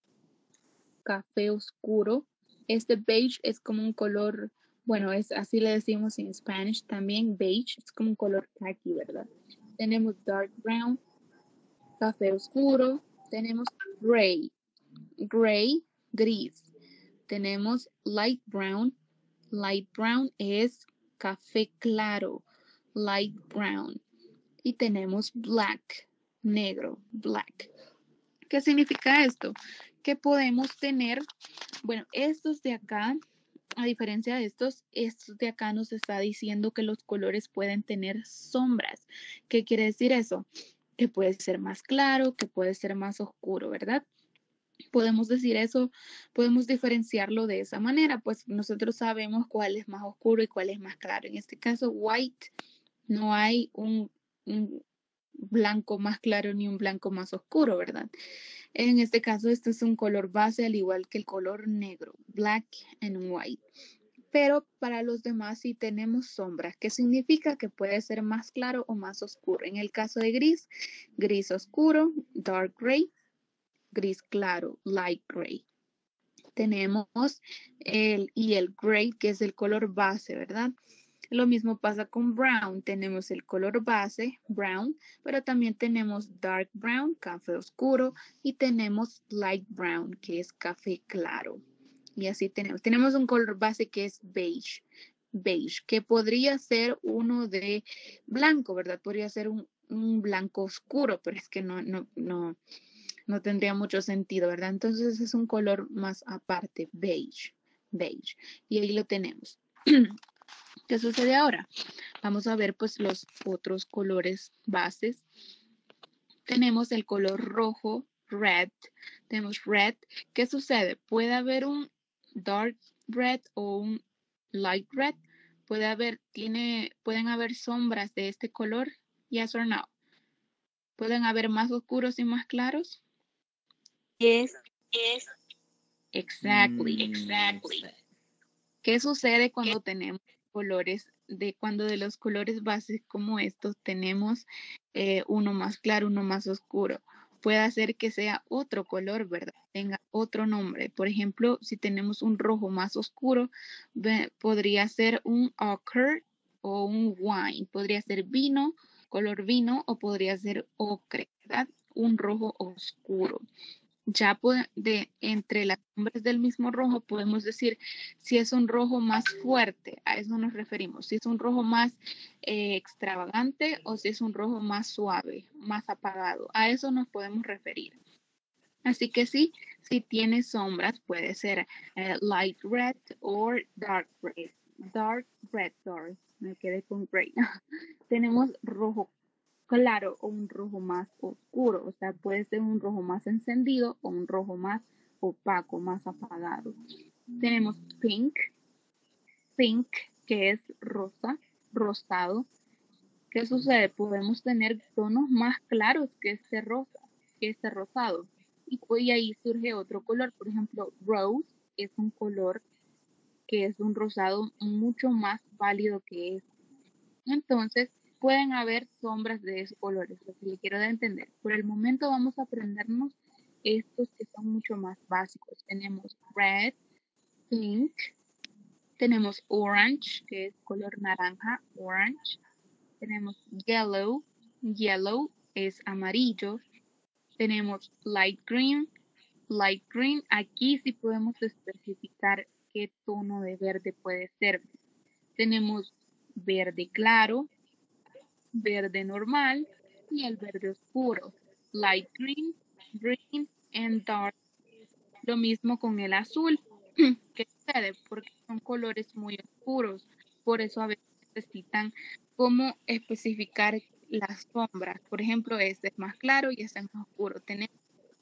Café oscuro. Este beige es como un color, bueno, es así le decimos en Spanish también, beige, es como un color khaki, ¿verdad? Tenemos dark brown, café oscuro, tenemos gray, gray, gris. Tenemos light brown, light brown es café claro, light brown. Y tenemos black, negro, black. ¿Qué significa esto? Que podemos tener, bueno, estos de acá, a diferencia de estos, estos de acá nos está diciendo que los colores pueden tener sombras. ¿Qué quiere decir eso? Que puede ser más claro, que puede ser más oscuro, ¿verdad? Podemos decir eso, podemos diferenciarlo de esa manera, pues nosotros sabemos cuál es más oscuro y cuál es más claro. En este caso, white, no hay un, un blanco más claro ni un blanco más oscuro, ¿verdad? En este caso, este es un color base al igual que el color negro, black and white. pero para los demás sí tenemos sombras, que significa que puede ser más claro o más oscuro. En el caso de gris, gris oscuro, dark gray, gris claro, light gray. Tenemos el y el gray, que es el color base, ¿verdad? Lo mismo pasa con brown. Tenemos el color base, brown, pero también tenemos dark brown, café oscuro, y tenemos light brown, que es café claro. Y así tenemos. Tenemos un color base que es beige, beige, que podría ser uno de blanco, ¿verdad? Podría ser un, un blanco oscuro, pero es que no, no, no, no tendría mucho sentido, ¿verdad? Entonces es un color más aparte, beige, beige. Y ahí lo tenemos. ¿Qué sucede ahora? Vamos a ver pues los otros colores bases. Tenemos el color rojo, red. Tenemos red. ¿Qué sucede? Puede haber un dark red o un light red. Puede haber, tiene, pueden haber sombras de este color. Yes or no. ¿Pueden haber más oscuros y más claros? Yes. Yes. Exactly, Mm, exactly. sí. ¿Qué sucede cuando tenemos colores, de cuando de los colores bases como estos tenemos eh, uno más claro, uno más oscuro? Puede hacer que sea otro color, ¿verdad? Tenga otro nombre. Por ejemplo, si tenemos un rojo más oscuro, ve- podría ser un ochre o un wine. Podría ser vino, color vino, o podría ser ocre, ¿verdad? Un rojo oscuro. Ya po- de entre las sombras del mismo rojo podemos decir si es un rojo más fuerte, a eso nos referimos, si es un rojo más eh, extravagante o si es un rojo más suave, más apagado, a eso nos podemos referir. Así que sí, si tiene sombras puede ser eh, light red o dark red, dark red, sorry, me quedé con gray. Tenemos rojo claro o un rojo más oscuro, o sea, puede ser un rojo más encendido o un rojo más opaco, más apagado. Tenemos pink, pink, que es rosa, rosado. ¿Qué sucede? Podemos tener tonos más claros que este rosa, que este rosado. Y hoy ahí surge otro color, por ejemplo, rose es un color que es un rosado mucho más pálido que este. Entonces, pueden haber sombras de esos colores, lo que le quiero dar a entender. Por el momento vamos a aprendernos estos que son mucho más básicos. Tenemos red, pink, tenemos orange, que es color naranja, orange. Tenemos yellow, yellow es amarillo. Tenemos light green, light green. Aquí sí podemos especificar qué tono de verde puede ser. Tenemos verde claro, verde normal y el verde oscuro. Light green, green and dark. Lo mismo con el azul. ¿Qué sucede? Porque son colores muy oscuros. Por eso a veces necesitan cómo especificar las sombras. Por ejemplo, este es más claro y este es más oscuro. Tenemos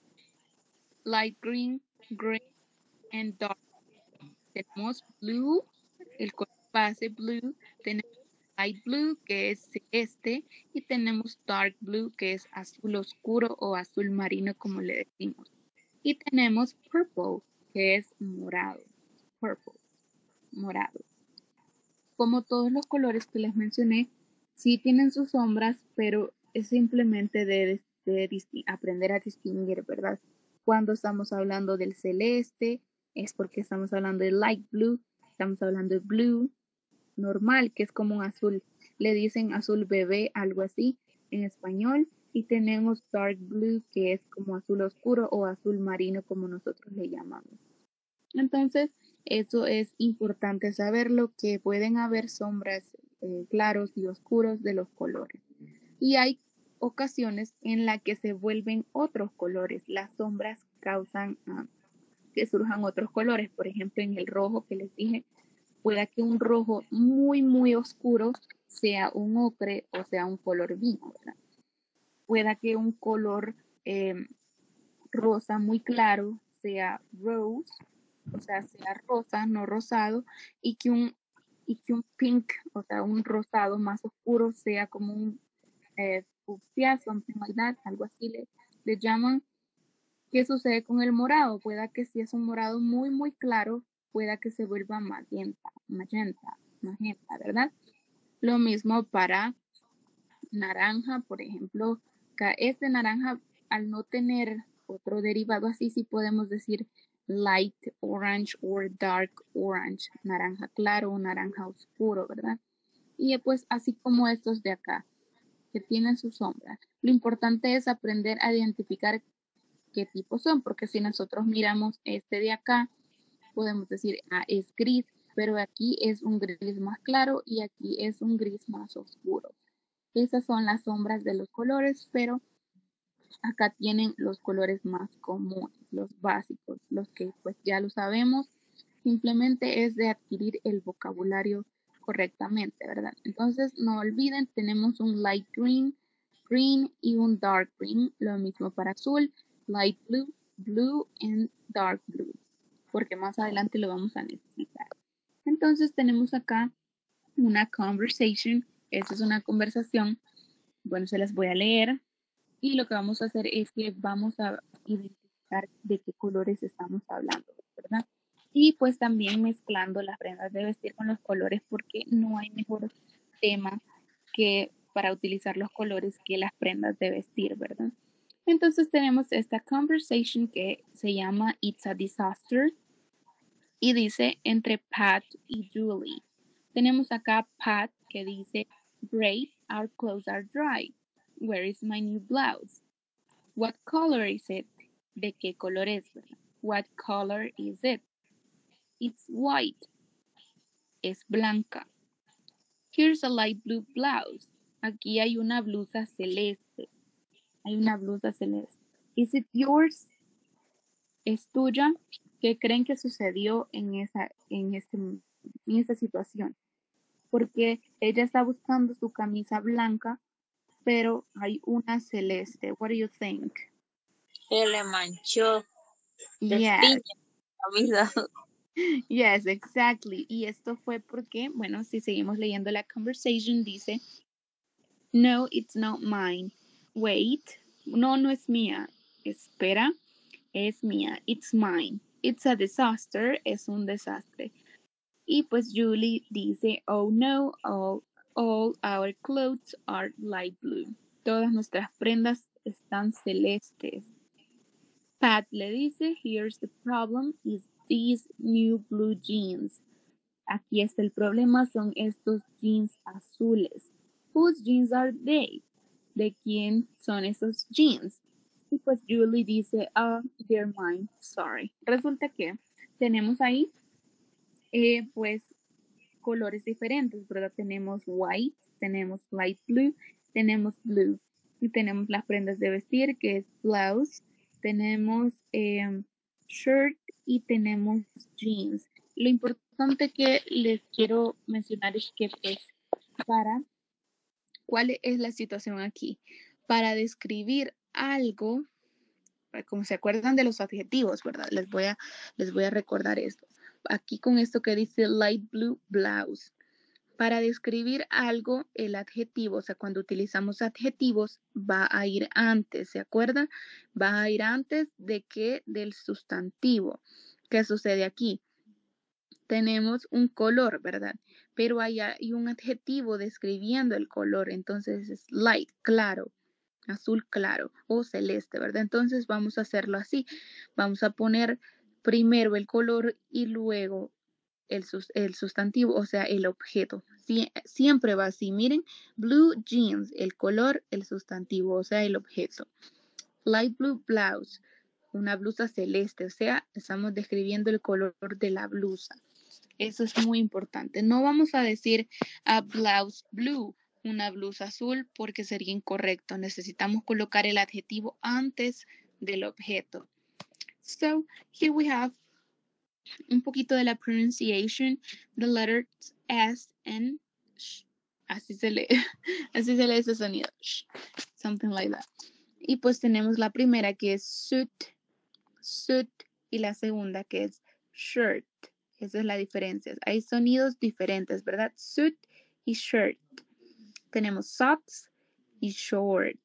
light green, green and dark. Tenemos blue, el color base blue. Tenemos light blue, que es celeste, y tenemos dark blue, que es azul oscuro o azul marino, como le decimos. Y tenemos purple, que es morado. Purple, morado. Como todos los colores que les mencioné, sí tienen sus sombras, pero es simplemente de, de, de aprender a distinguir, ¿verdad? Cuando estamos hablando del celeste, es porque estamos hablando de light blue, estamos hablando de blue normal, que es como un azul. Le dicen azul bebé, algo así, en español. Y tenemos dark blue, que es como azul oscuro o azul marino, como nosotros le llamamos. Entonces, eso es importante saberlo, que pueden haber sombras eh, claros y oscuros de los colores. Y hay ocasiones en las que se vuelven otros colores. Las sombras causan uh, que surjan otros colores. Por ejemplo, en el rojo que les dije, pueda que un rojo muy, muy oscuro sea un ocre o sea un color vino, ¿verdad? Pueda que un color eh, rosa muy claro sea rose, o sea, sea rosa, no rosado, y que un, y que un pink, o sea, un rosado más oscuro sea como un eh, fucsia, something like that, algo así le, le llaman. ¿Qué sucede con el morado? Pueda que si es un morado muy, muy claro, pueda que se vuelva magenta, magenta, magenta, ¿verdad? Lo mismo para naranja, por ejemplo, este naranja, al no tener otro derivado así, sí podemos decir light orange o dark orange, naranja claro o naranja oscuro, ¿verdad? Y pues así como estos de acá, que tienen su sombra. Lo importante es aprender a identificar qué tipo son, porque si nosotros miramos este de acá, podemos decir, ah, es gris, pero aquí es un gris más claro y aquí es un gris más oscuro. Esas son las sombras de los colores, pero acá tienen los colores más comunes, los básicos, los que pues ya lo sabemos. Simplemente es de adquirir el vocabulario correctamente, ¿verdad? Entonces, no olviden, tenemos un light green, green y un dark green. Lo mismo para azul, light blue, blue and dark blue, porque más adelante lo vamos a necesitar. Entonces, tenemos acá una conversation. Esta es una conversación. Bueno, se las voy a leer. Y lo que vamos a hacer es que vamos a identificar de qué colores estamos hablando, ¿verdad? Y pues también mezclando las prendas de vestir con los colores, porque no hay mejor tema que para utilizar los colores que las prendas de vestir, ¿verdad? Entonces tenemos esta conversation que se llama It's a Disaster y dice entre Pat y Julie. Tenemos acá Pat que dice, great, our clothes are dry. Where is my new blouse? What color is it? ¿De qué color es? What color is it? It's white. Es blanca. Here's a light blue blouse. Aquí hay una blusa celeste. Hay una blusa celeste. Is it yours? ¿Es tuya? ¿Qué creen que sucedió en esa, en este, en esa situación? Porque ella está buscando su camisa blanca, pero hay una celeste. What do you think? Se le manchó. Yes. Camisa. Yes, exactly. Y esto fue porque, bueno, si seguimos leyendo la conversation, dice, no, it's not mine. Wait, no, no es mía. Espera, es mía. It's mine. It's a disaster. Es un desastre. Y pues Julie dice, oh no, all, all our clothes are light blue. Todas nuestras prendas están celestes. Pat le dice, here's the problem, is these new blue jeans. Aquí está el problema, son estos jeans azules. Whose jeans are they? ¿De quién son esos jeans? Y pues Julie dice, ah, oh, they're mine, sorry. Resulta que tenemos ahí, eh, pues, colores diferentes, ¿verdad? Tenemos white, tenemos light blue, tenemos blue. Y tenemos las prendas de vestir, que es blouse, tenemos eh, shirt y tenemos jeans. Lo importante que les quiero mencionar es que pues para, ¿cuál es la situación aquí? Para describir algo, como se acuerdan de los adjetivos, ¿verdad? Les voy a, les voy a recordar esto. Aquí con esto que dice light blue blouse. Para describir algo, el adjetivo, o sea, cuando utilizamos adjetivos, va a ir antes, ¿se acuerdan? Va a ir antes de que del sustantivo. ¿Qué sucede aquí? Tenemos un color, ¿verdad? Pero hay, hay un adjetivo describiendo el color, entonces es light, claro, azul claro o celeste, ¿verdad? Entonces vamos a hacerlo así. Vamos a poner primero el color y luego El, sus, el sustantivo, o sea, el objeto. Sie siempre va así. Miren, blue jeans, el color, el sustantivo, o sea, el objeto. Light blue blouse, una blusa celeste, o sea, estamos describiendo el color de la blusa. Eso es muy importante. No vamos a decir a blouse blue, una blusa azul, porque sería incorrecto. Necesitamos colocar el adjetivo antes del objeto. So, here we have un poquito de la pronunciation, the letters S and sh. Así se lee, así se lee ese sonido, sh, something like that. Y pues tenemos la primera que es suit, suit, y la segunda que es shirt. Esa es la diferencia. Hay sonidos diferentes, ¿verdad? Suit y shirt. Tenemos socks y short.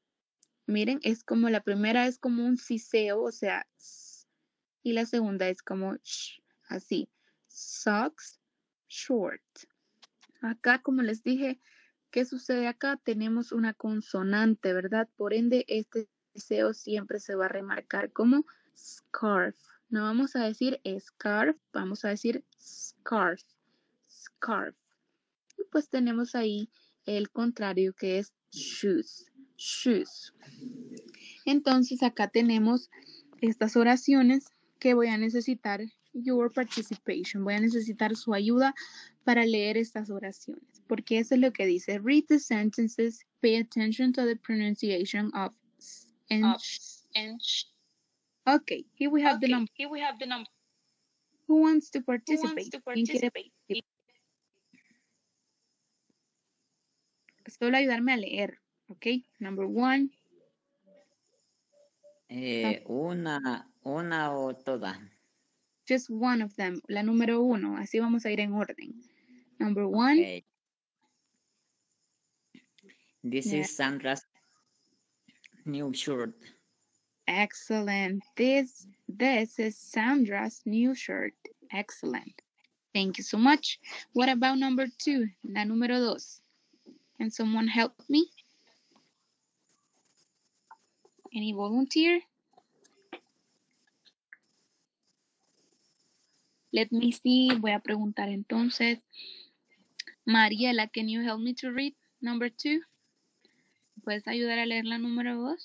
Miren, es como la primera es como un siseo, o sea, y la segunda es como sh, así. socks, short. Acá, como les dije, ¿qué sucede acá? Tenemos una consonante, ¿verdad? Por ende, este deseo siempre se va a remarcar como scarf. No vamos a decir scarf, vamos a decir scarf, scarf. Y pues tenemos ahí el contrario que es shoes, shoes. Entonces acá tenemos estas oraciones que voy a necesitar your participation. Voy a necesitar su ayuda para leer estas oraciones, porque eso es lo que dice. Read the sentences, pay attention to the pronunciation of and Of and Okay, here we have the okay, number. here we have the number. Who wants to Who participate? wants to ¿Quién quiere participate? solo ayudarme a leer? Okay, number one. Eh, una, una o todas. Just one of them, la número uno. Así vamos a ir en orden. Number one. Okay. This Yeah. is Sandra's new shirt. Excellent. This this is Sandra's new shirt. Excellent. Thank you so much. What about number two? La número dos. Can someone help me? Any volunteer? Let me see. Voy a preguntar entonces. Mariela, can you help me to read number two? ¿Puedes ayudar a leer la número dos?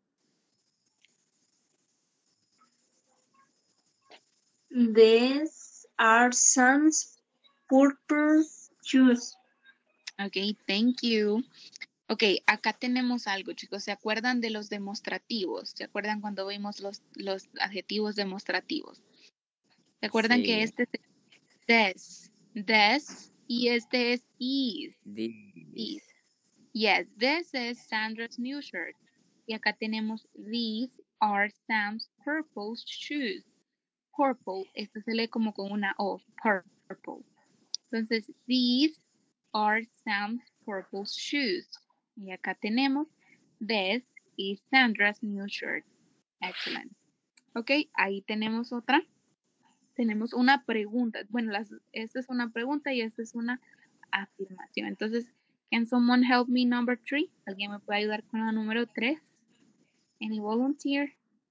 These are Sam's purple shoes. Ok, thank you. Ok, acá tenemos algo, chicos. ¿Se acuerdan de los demostrativos? ¿Se acuerdan cuando vimos los, los adjetivos demostrativos? ¿Se acuerdan Sí. que este es this, this, y este es is? This. Is. Yes, this is Sandra's new shirt. Y acá tenemos these are Sam's purple shoes. Purple, esto se lee como con una O, purple. Entonces, these are Sam's purple shoes. Y acá tenemos, this is Sandra's new shirt. Excellent. Ok, ahí tenemos otra. Tenemos una pregunta. Bueno, las, esta es una pregunta y esta es una afirmación. Entonces, can someone help me number three? ¿Alguien me puede ayudar con la número tres? Any volunteer?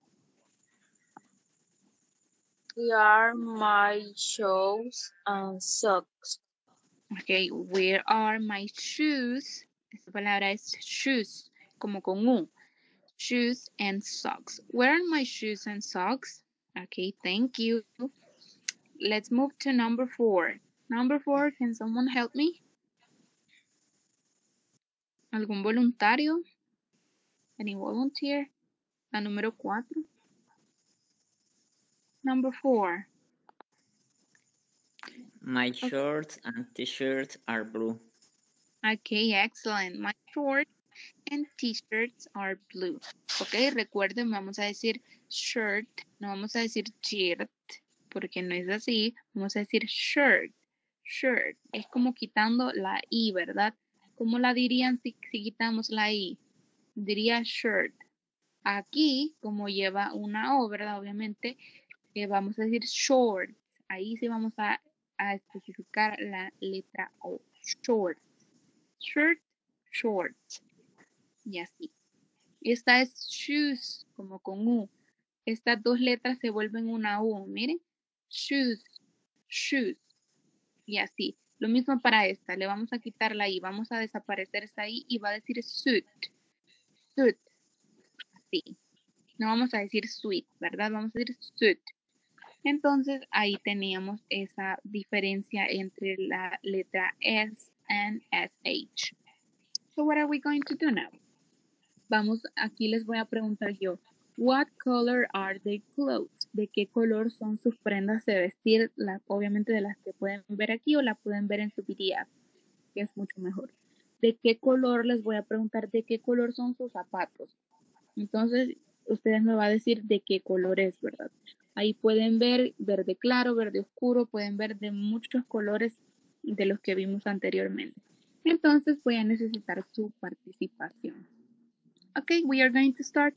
Here are my shoes and socks. Ok, where are my shoes? Esta palabra es shoes, como con U. Shoes and socks. Where are my shoes and socks? Okay, thank you. Let's move to number four. Number four, can someone help me? ¿Algún voluntario? Any volunteer? La número cuatro. Number four. My shorts and t-shirts are blue. Okay, excellent. My shorts and t-shirts are blue. Ok, recuerden, vamos a decir shirt, no vamos a decir shirt, porque no es así. Vamos a decir shirt, shirt. Es como quitando la I, ¿verdad? ¿Cómo la dirían si, si quitamos la I? Diría shirt. Aquí, como lleva una O, ¿verdad? Obviamente, eh, vamos a decir short. Ahí sí vamos a, a especificar la letra O. Short. Shirt, short. Y así. Esta es shoes, como con U. Estas dos letras se vuelven una U. Miren. Shoes, shoes. Y así. Lo mismo para esta. Le vamos a quitar la I. Vamos a desaparecer esta I y va a decir suit. Suit. Así. No vamos a decir sweet, ¿verdad? Vamos a decir suit. Entonces, ahí teníamos esa diferencia entre la letra S and S H. So, what are we going to do now? Vamos, aquí les voy a preguntar yo. What color are their clothes? ¿De qué color son sus prendas de vestir? La, obviamente de las que pueden ver aquí o la pueden ver en su P D F, que es mucho mejor. ¿De qué color? Les voy a preguntar de qué color son sus zapatos. Entonces, ustedes me van a decir de qué color es, ¿verdad? Ahí pueden ver verde claro, verde oscuro, pueden ver de muchos colores de los que vimos anteriormente. Entonces, voy a necesitar su participación. Okay, we are going to start.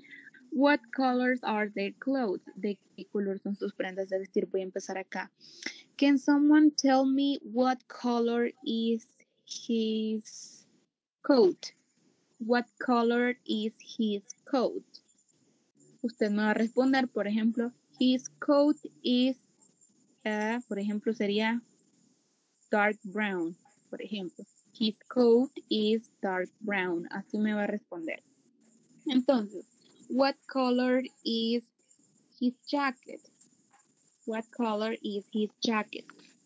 What colors are their clothes? ¿De qué color son sus prendas de vestir? Voy a empezar acá. Can someone tell me what color is his coat? What color is his coat? Usted me va a responder, por ejemplo, his coat is, uh, por ejemplo, sería dark brown, por ejemplo. His coat is dark brown. Así me va a responder. Entonces, what color is his jacket? What color is his jacket?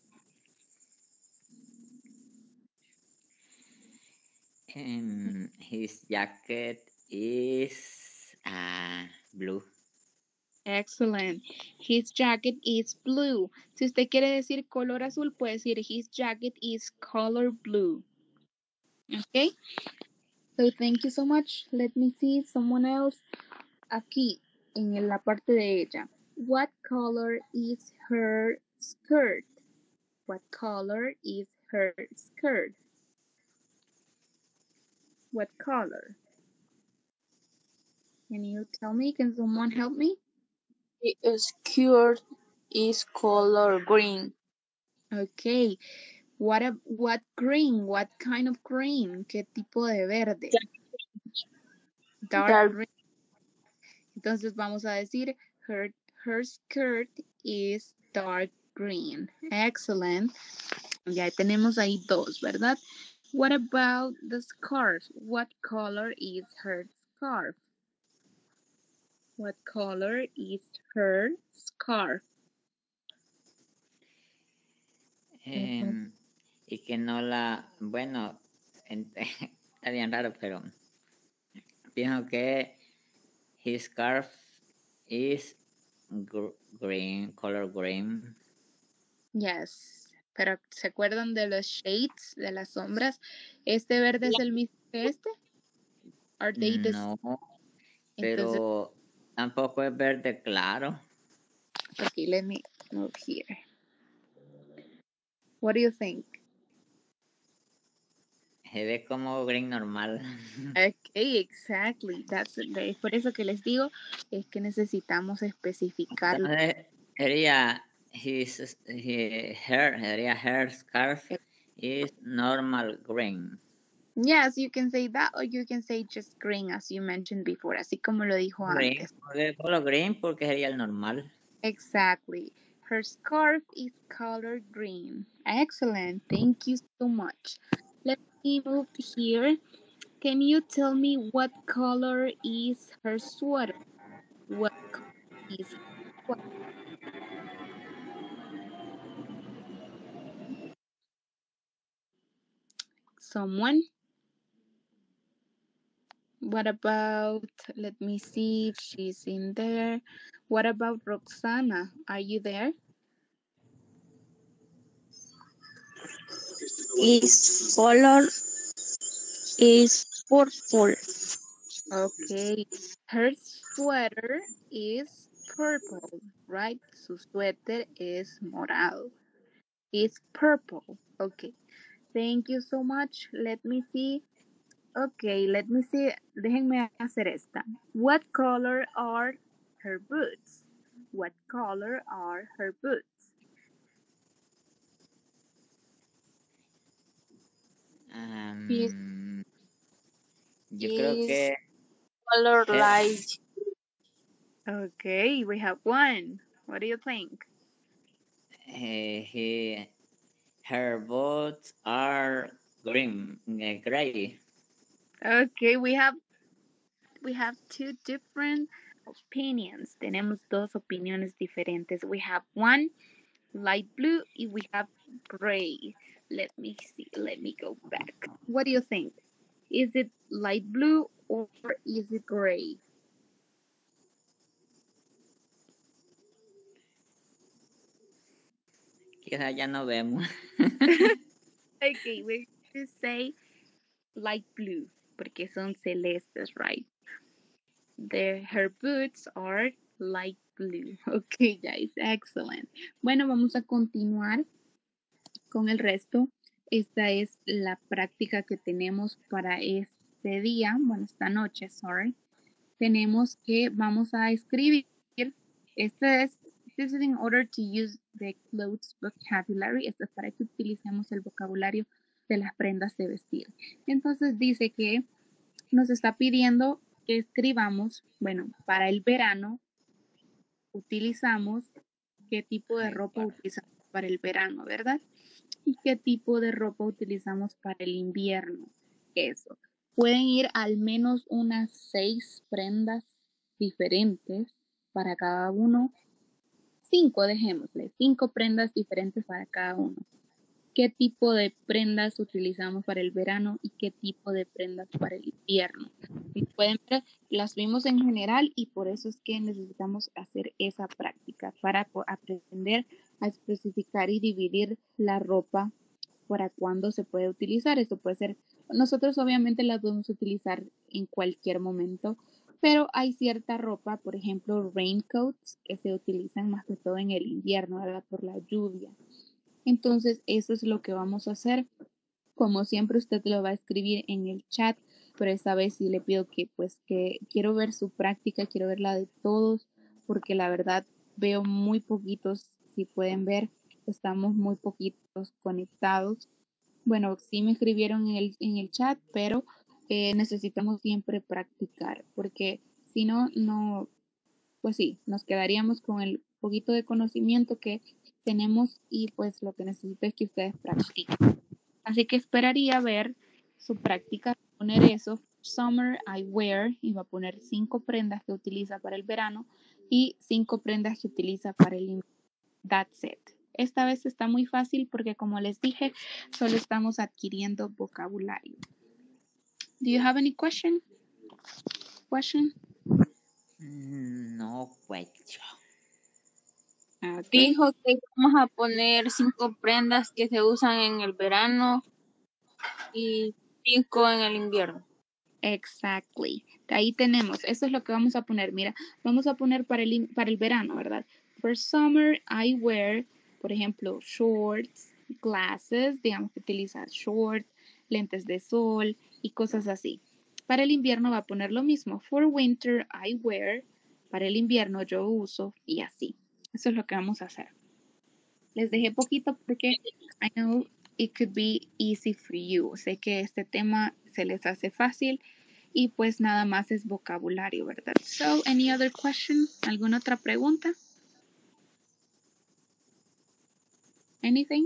Um, his jacket is uh, blue. Excellent. His jacket is blue. Si usted quiere decir color azul, puede decir his jacket is color blue. Okay? So thank you so much. Let me see someone else. Aquí, en la parte de ella. What color is her skirt? What color is her skirt? What color? Can you tell me? Can someone help me? The skirt is color green. Okay. What a, what green? What kind of green? ¿Qué tipo de verde? Dark, Dark. green. Entonces vamos a decir her, her skirt is dark green. Excellent. Ya tenemos ahí dos, ¿verdad? What about the scarf? What color is her scarf? What color is her scarf? Um, y que no la, bueno, en- está bien raro, pero pienso que his scarf is gr- green, color green. Yes. Pero ¿se acuerdan de los shades, de las sombras? ¿Este verde es el mismo que este? Are they the No, Entonces, pero tampoco es verde claro. okay, let me move here. What do you think? Se ve como green normal. Okay, exactly. That's es por eso que les digo es que necesitamos especificar. Entonces sería his, he- her, sería her scarf is normal green. Yes, you can say that or you can say just green as you mentioned before, así como lo dijo Green, antes. porque color green porque sería el normal. Exactly. Her scarf is color green. Excellent. Thank you so much. Let me move here. Can you tell me what color is her sweater? What color is her sweater? Someone? What about, let me see if she's in there. What about Roxana? Are you there? His color is purple. Okay. Her sweater is purple, right? Su suéter es morado. It's purple. Okay. Thank you so much. Let me see. Okay, let me see. Déjenme hacer esta. What color are her boots? What color are her boots? Um, yo Is creo que color her, light. Okay, we have one. What do you think? eh, he, her boots are green, eh, gray. Okay, we have we have two different opinions. Tenemos dos opiniones diferentes. We have one light blue and we have gray. Let me see. Let me go back. What do you think? Is it light blue or is it gray? Quizás ya no vemos. Okay, we're going to say light blue porque son celestes, right? The, her boots are light blue. Okay, guys, excellent. Bueno, vamos a continuar con el resto. Esta es la práctica que tenemos para este día, bueno, esta noche, sorry. tenemos que, vamos a escribir, este es, this is in order to use the clothes vocabulary, esto es para que utilicemos el vocabulario de las prendas de vestir. Entonces dice que nos está pidiendo que escribamos, bueno, para el verano utilizamos qué tipo de ropa utilizamos para el verano, ¿verdad? Y qué tipo de ropa utilizamos para el invierno. Eso. Pueden ir al menos unas seis prendas diferentes para cada uno. Cinco, dejémosle. Cinco prendas diferentes para cada uno. ¿Qué tipo de prendas utilizamos para el verano y qué tipo de prendas para el invierno? Y pueden ver, las vimos en general y por eso es que necesitamos hacer esa práctica para aprender a especificar y dividir la ropa para cuándo se puede utilizar. Esto puede ser, nosotros obviamente las podemos utilizar en cualquier momento, pero hay cierta ropa, por ejemplo, raincoats, que se utilizan más que todo en el invierno, ¿verdad? Por la lluvia. Entonces, eso es lo que vamos a hacer. Como siempre, usted lo va a escribir en el chat, pero esta vez sí le pido que, pues, que quiero ver su práctica, quiero ver la de todos, porque la verdad veo muy poquitos, si pueden ver, estamos muy poquitos conectados. Bueno, sí me escribieron en el, en el chat, pero eh, necesitamos siempre practicar, porque si no, no, pues sí, nos quedaríamos con el poquito de conocimiento que tenemos y pues lo que necesito es que ustedes practiquen. Así que esperaría ver su práctica, poner eso, summer I wear, y va a poner cinco prendas que utiliza para el verano y cinco prendas que utiliza para el invierno. That's it. Esta vez está muy fácil porque como les dije, solo estamos adquiriendo vocabulario. Do you have any question? Question? No question. Okay. Dijo que vamos a poner cinco prendas que se usan en el verano y cinco en el invierno. Exactly. Ahí tenemos. Eso es lo que vamos a poner. Mira, vamos a poner para el, para el verano, ¿verdad? For summer, I wear, por ejemplo, shorts, glasses, digamos que utilizar shorts, lentes de sol y cosas así. Para el invierno va a poner lo mismo. For winter, I wear. Para el invierno yo uso y así. Eso es lo que vamos a hacer. Les dejé poquito porque I know it could be easy for you. Sé que este tema se les hace fácil y pues nada más es vocabulario, ¿verdad? So, any other question? ¿Alguna otra pregunta? Anything?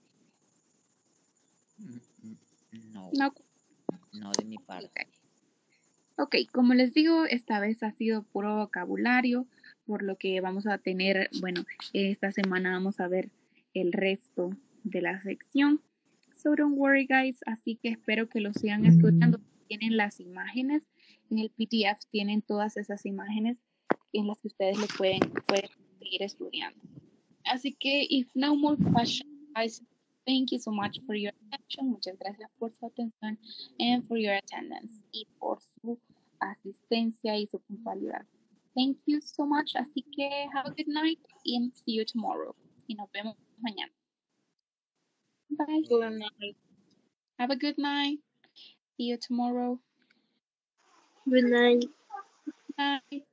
No, No. no de mi parte. Ok, como les digo, esta vez ha sido puro vocabulario, por lo que vamos a tener, bueno, esta semana vamos a ver el resto de la sección. So don't worry, guys. Así que espero que lo sigan estudiando. Tienen las imágenes. En el P D F tienen todas esas imágenes en las que ustedes lo pueden, pueden seguir estudiando. Así que, if no more questions, guys, thank you so much for your attention. Muchas gracias por su atención and for your attendance y por su asistencia y su puntualidad. Thank you so much. Así que, have a good night and see you tomorrow. Y nos vemos mañana. Bye. Good night. Have a good night. See you tomorrow. Good night. Bye.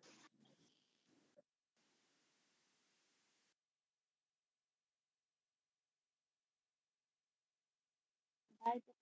Bye.